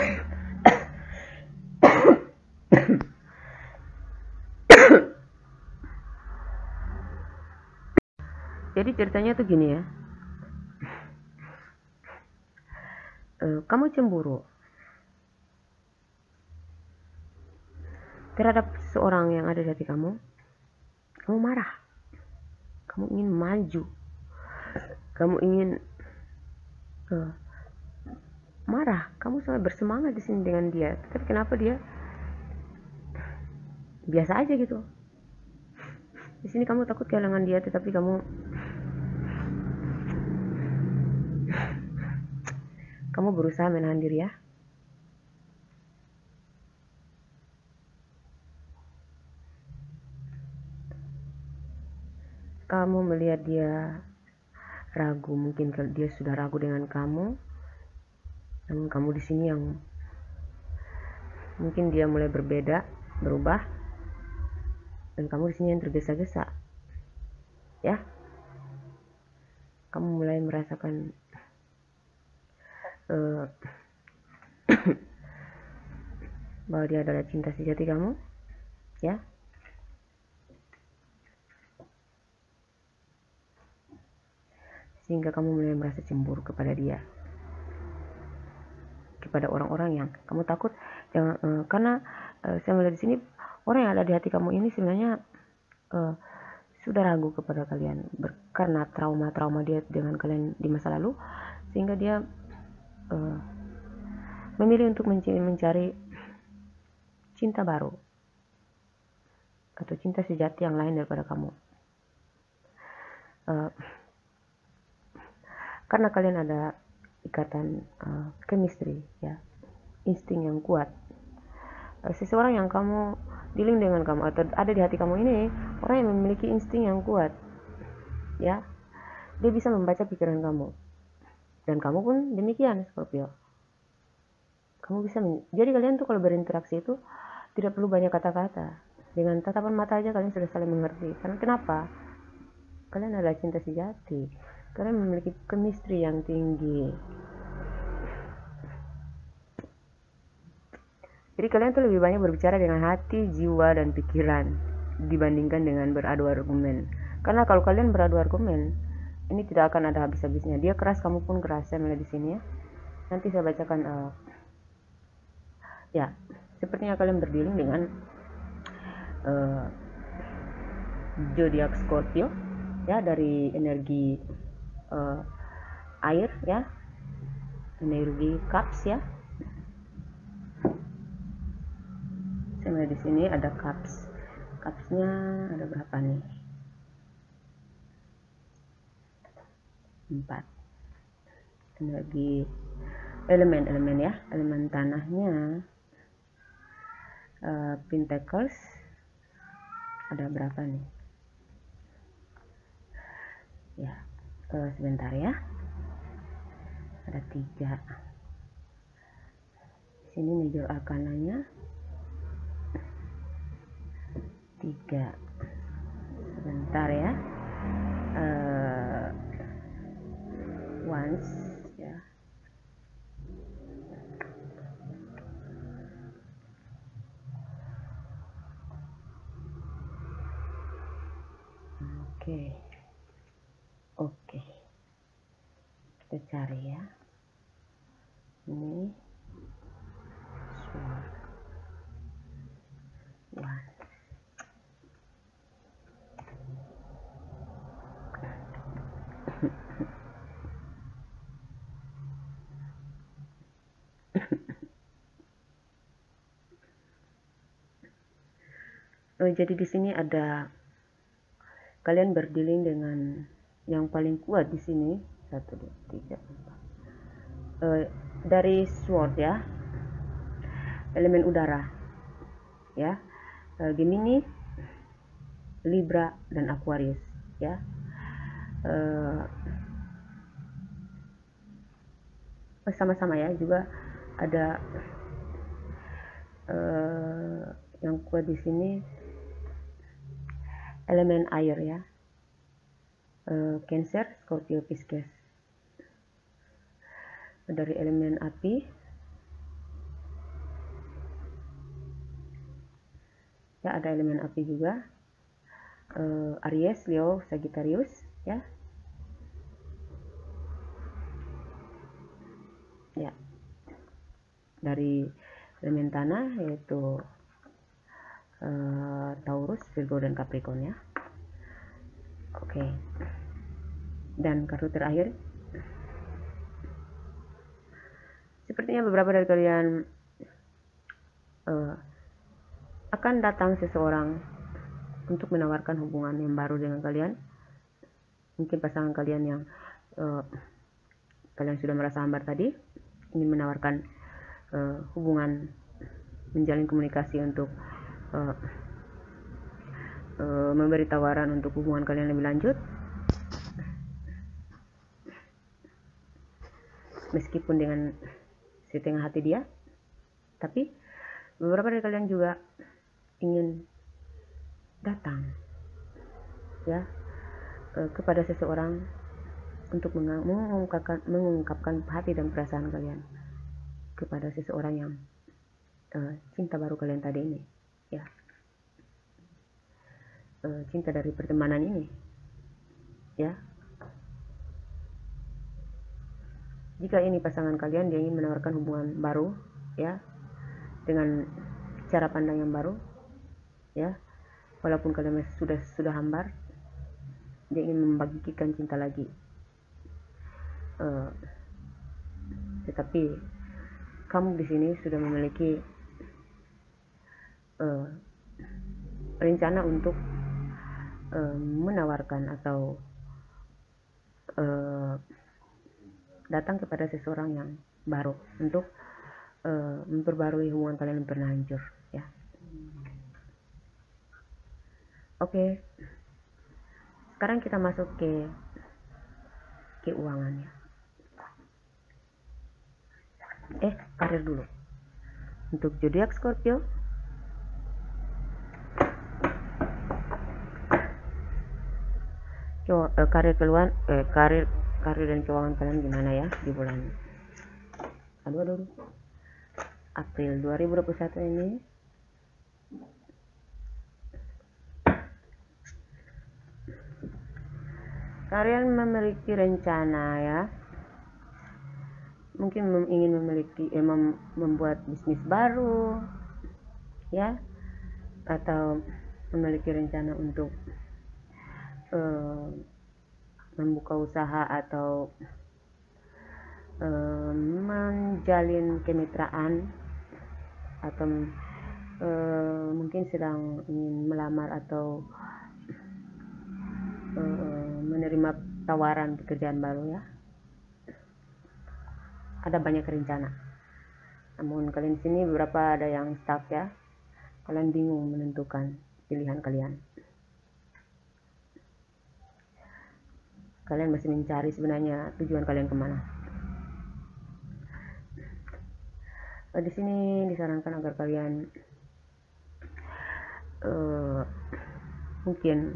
jadi ceritanya tuh gini, ya. Kamu cemburu terhadap seseorang yang ada di hati kamu. Kamu marah, kamu ingin maju, kamu ingin marah, kamu sangat bersemangat di sini dengan dia, tapi kenapa dia biasa aja gitu. Di sini kamu takut kehilangan dia, tetapi kamu berusaha menahan diri, ya. Kamu melihat dia ragu, mungkin dia sudah ragu dengan kamu, namun kamu di sini yang mungkin dia mulai berubah, dan kamu di sini yang tergesa-gesa, ya. Kamu mulai merasakan uh, bahwa dia adalah cinta sejati kamu, ya. Sehingga kamu mulai merasa cemburu kepada dia, kepada orang-orang yang kamu takut jangan, karena saya melihat di sini orang yang ada di hati kamu ini sebenarnya sudah ragu kepada kalian karena trauma-trauma dia dengan kalian di masa lalu, sehingga dia memilih untuk mencari cinta baru atau cinta sejati yang lain daripada kamu. Karena kalian ada ikatan chemistry, ya, insting yang kuat. Seseorang yang kamu dealing dengan kamu atau ada di hati kamu ini orang yang memiliki insting yang kuat, ya. Dia bisa membaca pikiran kamu, dan kamu pun demikian, Scorpio. Kamu bisa jadi kalian tuh kalau berinteraksi itu tidak perlu banyak kata-kata, dengan tatapan mata aja kalian sudah saling mengerti. Karena kenapa? Kalian adalah cinta sejati, kalian memiliki chemistry yang tinggi. Jadi kalian tuh lebih banyak berbicara dengan hati, jiwa, dan pikiran dibandingkan dengan beradu argumen. Karena kalau kalian beradu argumen, ini tidak akan ada habis-habisnya. Dia keras, kamu pun keras. Saya melihat di sini, ya. Nanti saya bacakan. Ya, sepertinya kalian berdealing dengan zodiak Scorpio, ya, dari energi air, ya, energi cups, ya. Saya melihat di sini ada cups. Cupsnya ada berapa nih? 4. Energi elemen, ya, elemen tanahnya. Pentacles ada berapa nih? Ya, sebentar, ya. Ada 3. Sini major arcananya 3. Sebentar, ya. Once, ya. Oke. Kita cari, ya. Ini one. Jadi di sini ada kalian berdealing dengan yang paling kuat di sini. 1, 2, 3, 4. Dari sword, ya, elemen udara, ya, Gemini, Libra, dan Aquarius, ya. Sama-sama, ya, juga ada yang kuat di sini elemen air, ya, Cancer, Scorpio, Pisces. Dari elemen api, ya, ada elemen api juga, Aries, Leo, Sagittarius, ya. Ya, dari elemen tanah yaitu Taurus, Virgo, dan Capricorn, ya. Oke. Dan kartu terakhir, sepertinya beberapa dari kalian akan datang seseorang untuk menawarkan hubungan yang baru dengan kalian. Mungkin pasangan kalian yang kalian sudah merasa hambar tadi ingin menawarkan hubungan, menjalin komunikasi untuk memberi tawaran untuk hubungan kalian lebih lanjut, meskipun dengan setengah hati dia. Tapi beberapa dari kalian juga ingin datang, ya, kepada seseorang untuk mengungkapkan hati dan perasaan kalian kepada seseorang yang cinta baru kalian tadi ini, ya, cinta dari pertemanan ini, ya. Jika ini pasangan kalian, dia ingin menawarkan hubungan baru, ya, dengan cara pandang yang baru, ya, walaupun kalian masih sudah hambar, dia ingin membagikan cinta lagi, tetapi kamu di sini sudah memiliki rencana untuk menawarkan atau datang kepada seseorang yang baru untuk memperbarui hubungan kalian yang pernah hancur, ya. Oke, sekarang kita masuk ke keuangan, ya. Karir dulu. Untuk zodiak Scorpio, karir dan keuangan kalian gimana ya di bulan April 2021 ini. Kalian memiliki rencana, ya, mungkin ingin membuat bisnis baru, ya, atau memiliki rencana untuk membuka usaha atau menjalin kemitraan, atau mungkin sedang ingin melamar atau menerima tawaran pekerjaan baru, ya. Ada banyak rencana, namun kalian di sini beberapa ada yang stuck, ya. Kalian bingung menentukan pilihan kalian. Kalian masih mencari sebenarnya tujuan kalian kemana. Di sini disarankan agar kalian mungkin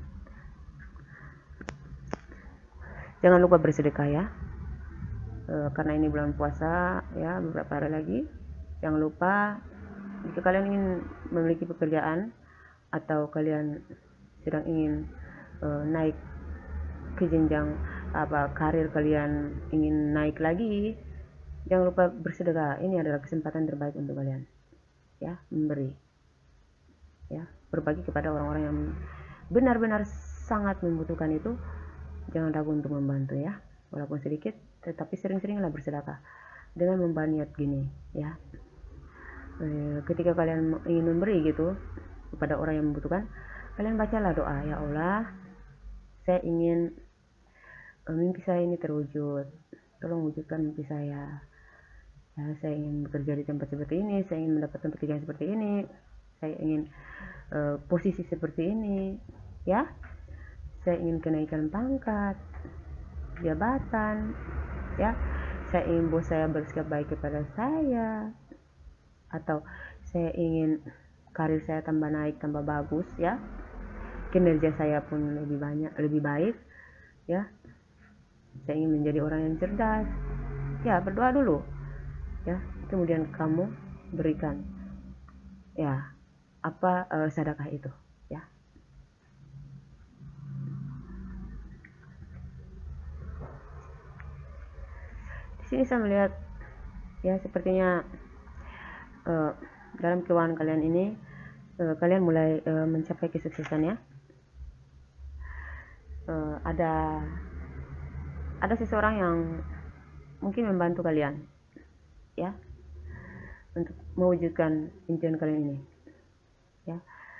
jangan lupa bersedekah, ya, karena ini bulan puasa, ya, beberapa hari lagi. Jangan lupa, jika kalian ingin memiliki pekerjaan atau kalian sedang ingin naik ke jenjang karir kalian, ingin naik lagi, jangan lupa bersedekah. Ini adalah kesempatan terbaik untuk kalian, ya, memberi, ya, berbagi kepada orang-orang yang benar-benar sangat membutuhkan itu. Jangan ragu untuk membantu, ya, walaupun sedikit, tetapi sering-seringlah bersedekah dengan membawa niat gini, ya. Ketika kalian ingin memberi gitu kepada orang yang membutuhkan, kalian bacalah doa, ya Allah, saya ingin mimpi saya ini terwujud, tolong wujudkan mimpi saya. Ya, saya ingin bekerja di tempat seperti ini, saya ingin mendapatkan pekerjaan seperti ini, saya ingin posisi seperti ini, ya, saya ingin kenaikan pangkat, jabatan, ya, saya ingin bos saya bersikap baik kepada saya, atau saya ingin karir saya tambah naik, tambah bagus, ya, kinerja saya pun lebih baik, ya, saya ingin menjadi orang yang cerdas, ya, berdoa dulu, ya, kemudian kamu berikan, ya, sedekah itu, ya. Di sini saya melihat, ya, sepertinya dalam keuangan kalian ini kalian mulai mencapai kesuksesan, ya. Ada seseorang yang mungkin membantu kalian, ya, untuk mewujudkan impian kalian ini, ya.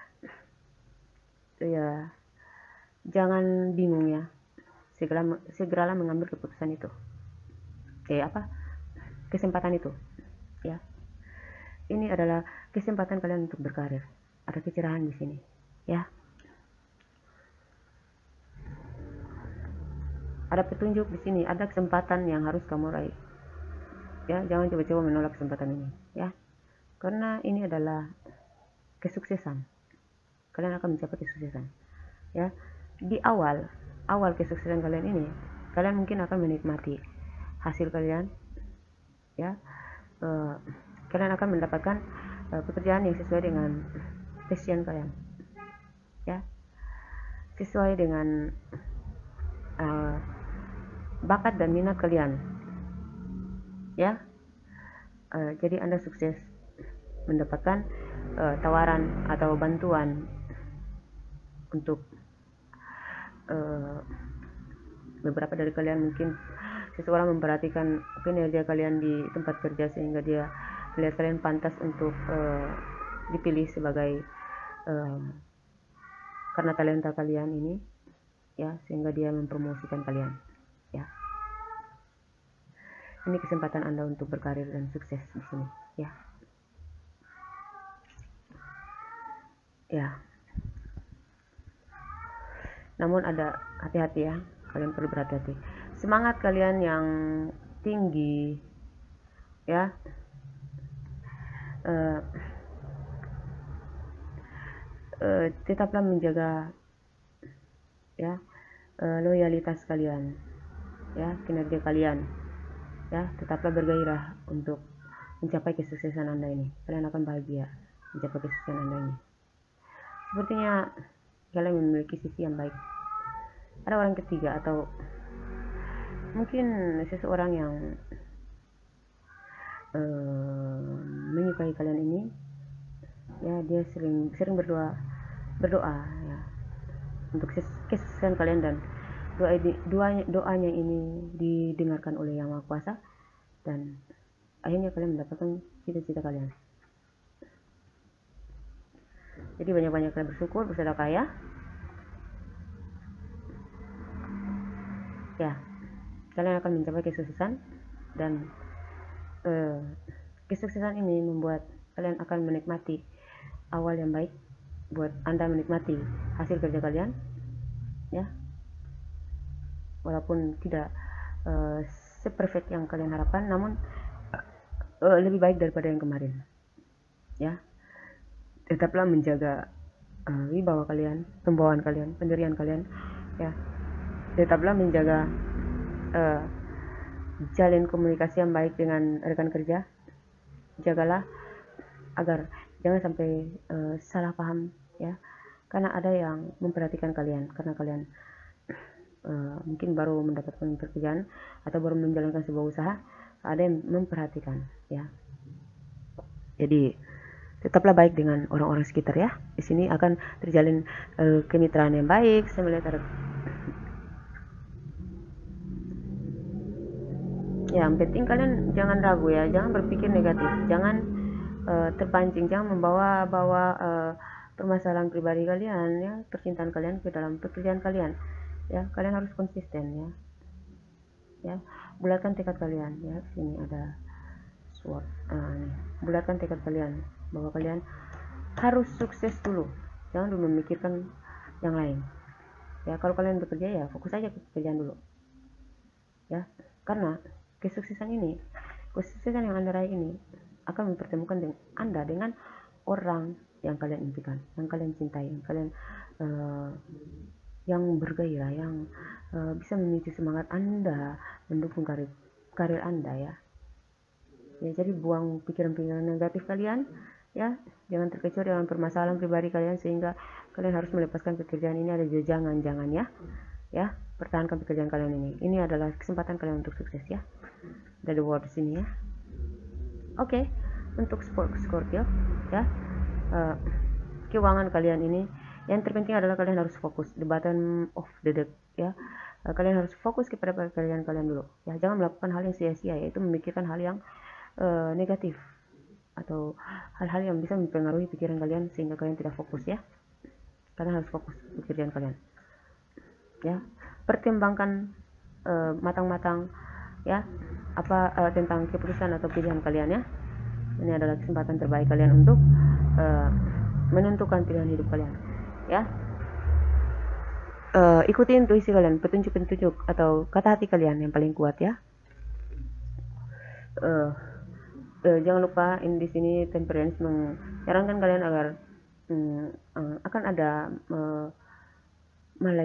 Ya, jangan bingung, ya, segeralah mengambil keputusan itu, kesempatan itu, ya. Ini adalah kesempatan kalian untuk berkarir. Ada kecerahan di sini, ya. Ada petunjuk di sini, ada kesempatan yang harus kamu raih, ya. Jangan coba-coba menolak kesempatan ini, ya, karena ini adalah kesuksesan. Kalian akan mencapai kesuksesan, ya. Di awal kesuksesan kalian ini, kalian mungkin akan menikmati hasil kalian, ya. Kalian akan mendapatkan pekerjaan yang sesuai dengan passion kalian, ya, sesuai dengan bakat dan minat kalian, ya. Jadi Anda sukses mendapatkan tawaran atau bantuan untuk beberapa dari kalian. Mungkin seseorang memperhatikan kinerja kalian di tempat kerja sehingga dia melihat kalian pantas untuk dipilih sebagai karena talenta kalian ini, ya, sehingga dia mempromosikan kalian, ya. Ini kesempatan Anda untuk berkarir dan sukses di sini, ya. Ya. Namun ada hati-hati, ya. Kalian perlu berhati-hati. Semangat kalian yang tinggi, ya. Tetaplah menjaga, ya, loyalitas kalian, ya, kinerja kalian, ya. Tetaplah bergairah untuk mencapai kesuksesan Anda ini. Kalian akan bahagia mencapai kesuksesan Anda ini. Sepertinya kalian memiliki sisi yang baik. Ada orang ketiga atau mungkin seseorang yang menyukai kalian ini, ya. Dia sering berdoa, ya, untuk kesuksesan kalian, dan doanya ini didengarkan oleh Yang Maha Kuasa, dan akhirnya kalian mendapatkan cita-cita kalian. Jadi banyak-banyak kalian bersyukur, bersedekah, ya. Ya, kalian akan mencapai kesuksesan, dan kesuksesan ini membuat kalian akan menikmati awal yang baik buat Anda menikmati hasil kerja kalian, ya. Walaupun tidak seperfect yang kalian harapkan, namun lebih baik daripada yang kemarin, ya. Tetaplah menjaga wibawa kalian, pembawaan kalian, pendirian kalian, ya. Tetaplah menjaga jalin komunikasi yang baik dengan rekan kerja. Jagalah agar jangan sampai salah paham, ya, karena ada yang memperhatikan kalian karena kalian mungkin baru mendapatkan pekerjaan atau baru menjalankan sebuah usaha. Ada yang memperhatikan, ya. Jadi tetaplah baik dengan orang-orang sekitar, ya. Di sini akan terjalin kemitraan yang baik. Saya melihat ada, ya, yang penting kalian jangan ragu, ya, jangan berpikir negatif, jangan terpancing, jangan membawa permasalahan pribadi kalian, ya, percintaan kalian ke dalam pekerjaan kalian, ya. Kalian harus konsisten, ya. Bulatkan tekad kalian, ya. Sini ada sword, bulatkan tekad kalian bahwa kalian harus sukses dulu, jangan dulu memikirkan yang lain, ya. Kalau kalian bekerja, ya, fokus aja ke pekerjaan dulu, ya, karena kesuksesan yang Anda raih ini akan mempertemukan Anda dengan orang yang kalian impikan, yang kalian cintai, yang kalian yang bergairah, yang bisa memicu semangat Anda mendukung karir Anda, ya. Jadi buang pikiran-pikiran negatif kalian, ya. Jangan terkecoh dengan permasalahan pribadi kalian sehingga kalian harus melepaskan pekerjaan ini. Ada jangan, ya. Pertahankan pekerjaan kalian ini. Ini adalah kesempatan kalian untuk sukses, ya. Ada word di sini, ya. Oke. Untuk Scorpio, ya, keuangan kalian ini yang terpenting adalah kalian harus fokus, the bottom of the deck, ya. Kalian harus fokus kepada pekerjaan kalian dulu, ya. Jangan melakukan hal yang sia-sia, yaitu memikirkan hal yang negatif atau hal-hal yang bisa mempengaruhi pikiran kalian sehingga kalian tidak fokus, ya. Kalian harus fokus pekerjaan kalian, ya. Pertimbangkan matang-matang, ya, apa tentang keputusan atau pilihan kalian, ya. Ini adalah kesempatan terbaik kalian untuk menentukan pilihan hidup kalian, ya. Ikuti intuisi kalian, petunjuk-petunjuk atau kata hati kalian yang paling kuat, ya. Jangan lupa di sini Temperance menyarankan kalian agar akan ada malaikat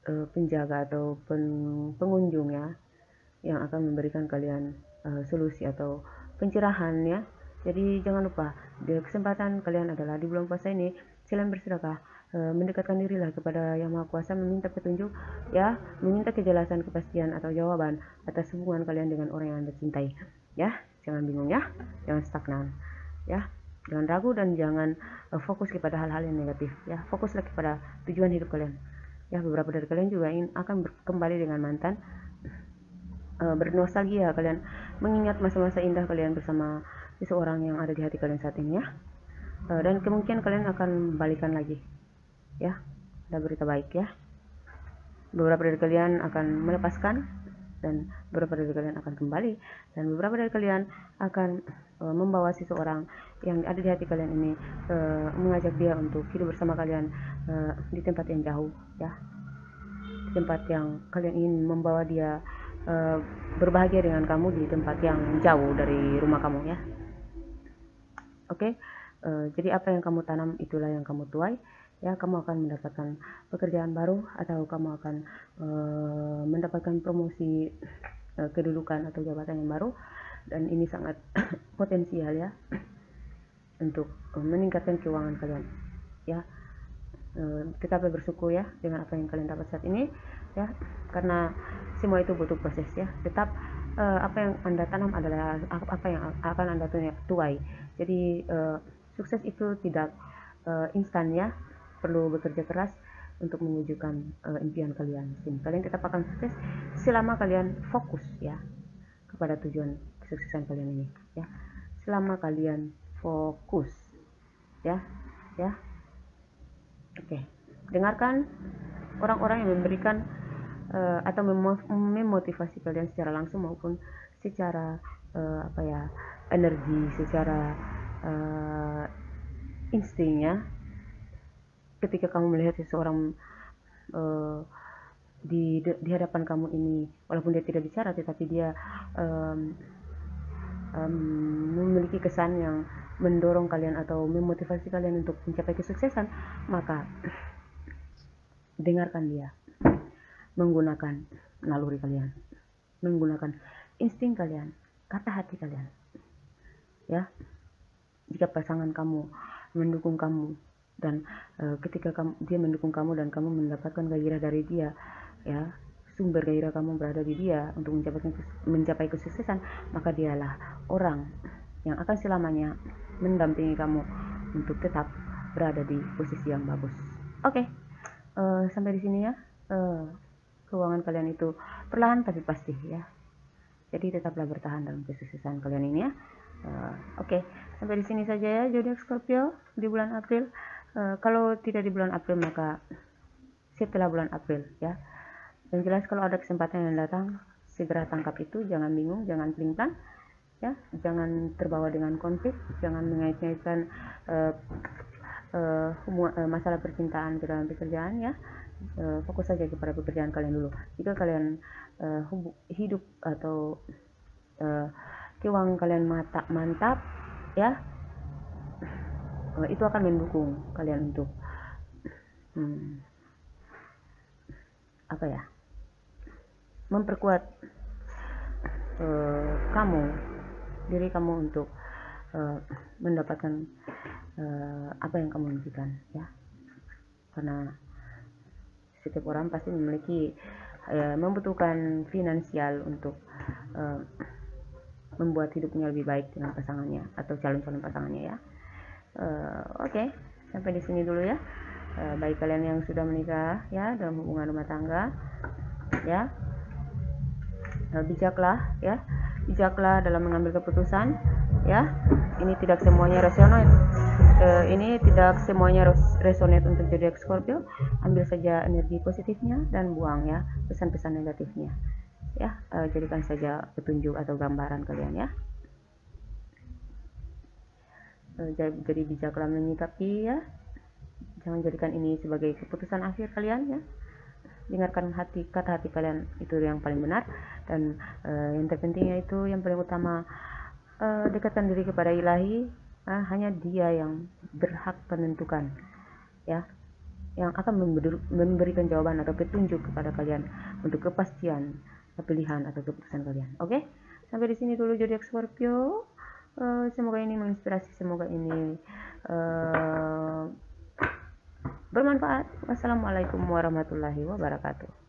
penjaga atau pengunjung ya, yang akan memberikan kalian solusi atau pencerahan ya. Jadi jangan lupa, di kesempatan kalian adalah di bulan puasa ini, selain bersedekah, mendekatkan dirilah kepada Yang Maha Kuasa, meminta petunjuk ya, meminta kejelasan, kepastian atau jawaban atas hubungan kalian dengan orang yang Anda cintai ya. Jangan bingung ya, jangan stagnan ya, jangan ragu, dan jangan fokus kepada hal-hal yang negatif ya. Fokuslah kepada tujuan hidup kalian ya. Beberapa dari kalian juga ingin akan kembali dengan mantan, bernostalgia, kalian mengingat masa-masa indah kalian bersama seseorang yang ada di hati kalian saat ini ya. Dan kemungkinan kalian akan balikan lagi ya. Ada berita baik ya, beberapa dari kalian akan melepaskan, dan beberapa dari kalian akan kembali, dan beberapa dari kalian akan membawa seseorang yang ada di hati kalian ini, mengajak dia untuk hidup bersama kalian di tempat yang jauh ya, di tempat yang kalian ingin membawa dia berbahagia dengan kamu di tempat yang jauh dari rumah kamu ya. Oke. Jadi apa yang kamu tanam itulah yang kamu tuai ya. Kamu akan mendapatkan pekerjaan baru, atau kamu akan mendapatkan promosi, kedudukan atau jabatan yang baru, dan ini sangat potensial ya untuk meningkatkan keuangan kalian ya. Tetaplah bersyukur ya dengan apa yang kalian dapat saat ini ya, karena semua itu butuh proses ya. Tetap apa yang Anda tanam adalah apa yang akan Anda tuai. Jadi sukses itu tidak instan ya, perlu bekerja keras untuk mewujudkan impian kalian. Kalian tetap akan sukses selama kalian fokus ya kepada tujuan kesuksesan kalian ini ya. Selama kalian fokus ya. Oke. Dengarkan orang-orang yang memberikan atau memotivasi kalian secara langsung maupun secara energi, secara instingnya. Ketika kamu melihat seseorang di hadapan kamu ini, walaupun dia tidak bicara, tetapi dia memiliki kesan yang mendorong kalian atau memotivasi kalian untuk mencapai kesuksesan, maka dengarkan dia, menggunakan naluri kalian, menggunakan insting kalian, kata hati kalian ya. Jika pasangan kamu mendukung kamu, dan ketika dia mendukung kamu dan kamu mendapatkan gairah dari dia ya, sumber gairah kamu berada di dia untuk mencapai kesuksesan, maka dialah orang yang akan selamanya mendampingi kamu untuk tetap berada di posisi yang bagus. Oke. Sampai di sini ya. Keuangan kalian itu perlahan tapi pasti ya. Jadi tetaplah bertahan dalam kesuksesan kalian ini ya. Oke. Sampai di sini saja ya zodiak Scorpio di bulan April. Kalau tidak di bulan April, maka setelah bulan April ya. Yang jelas kalau ada kesempatan yang datang, segera tangkap itu, jangan bingung, jangan pelin-pelan ya, jangan terbawa dengan konflik, jangan mengait-ngaitkan masalah percintaan ke dalam pekerjaan ya. Fokus saja kepada pekerjaan kalian dulu. Jika kalian hidup atau keuangan kalian mantap ya, itu akan mendukung kalian untuk memperkuat diri kamu untuk mendapatkan apa yang kamu impikan ya. Karena setiap orang pasti membutuhkan finansial untuk membuat hidupnya lebih baik dengan pasangannya atau calon-calon pasangannya ya. Oke. Sampai di sini dulu ya. Bagi kalian yang sudah menikah ya, dalam hubungan rumah tangga ya, bijaklah ya, bijaklah dalam mengambil keputusan ya. Ini tidak semuanya resonate, untuk zodiak Scorpio. Ambil saja energi positifnya dan buang ya pesan-pesan negatifnya ya. Jadikan saja petunjuk atau gambaran kalian ya. Jadi bijaklah menyikapi ya, jangan jadikan ini sebagai keputusan akhir kalian ya. Dengarkan kata hati kalian, itu yang paling benar. Dan yang terpentingnya itu, yang paling utama, dekatkan diri kepada Ilahi. Hanya dia yang berhak menentukan ya yang akan memberikan jawaban atau petunjuk kepada kalian untuk kepastian pilihan atau keputusan kalian. Oke, sampai di sini dulu zodiak Scorpio. Semoga ini menginspirasi, semoga ini bermanfaat. Wassalamualaikum warahmatullahi wabarakatuh.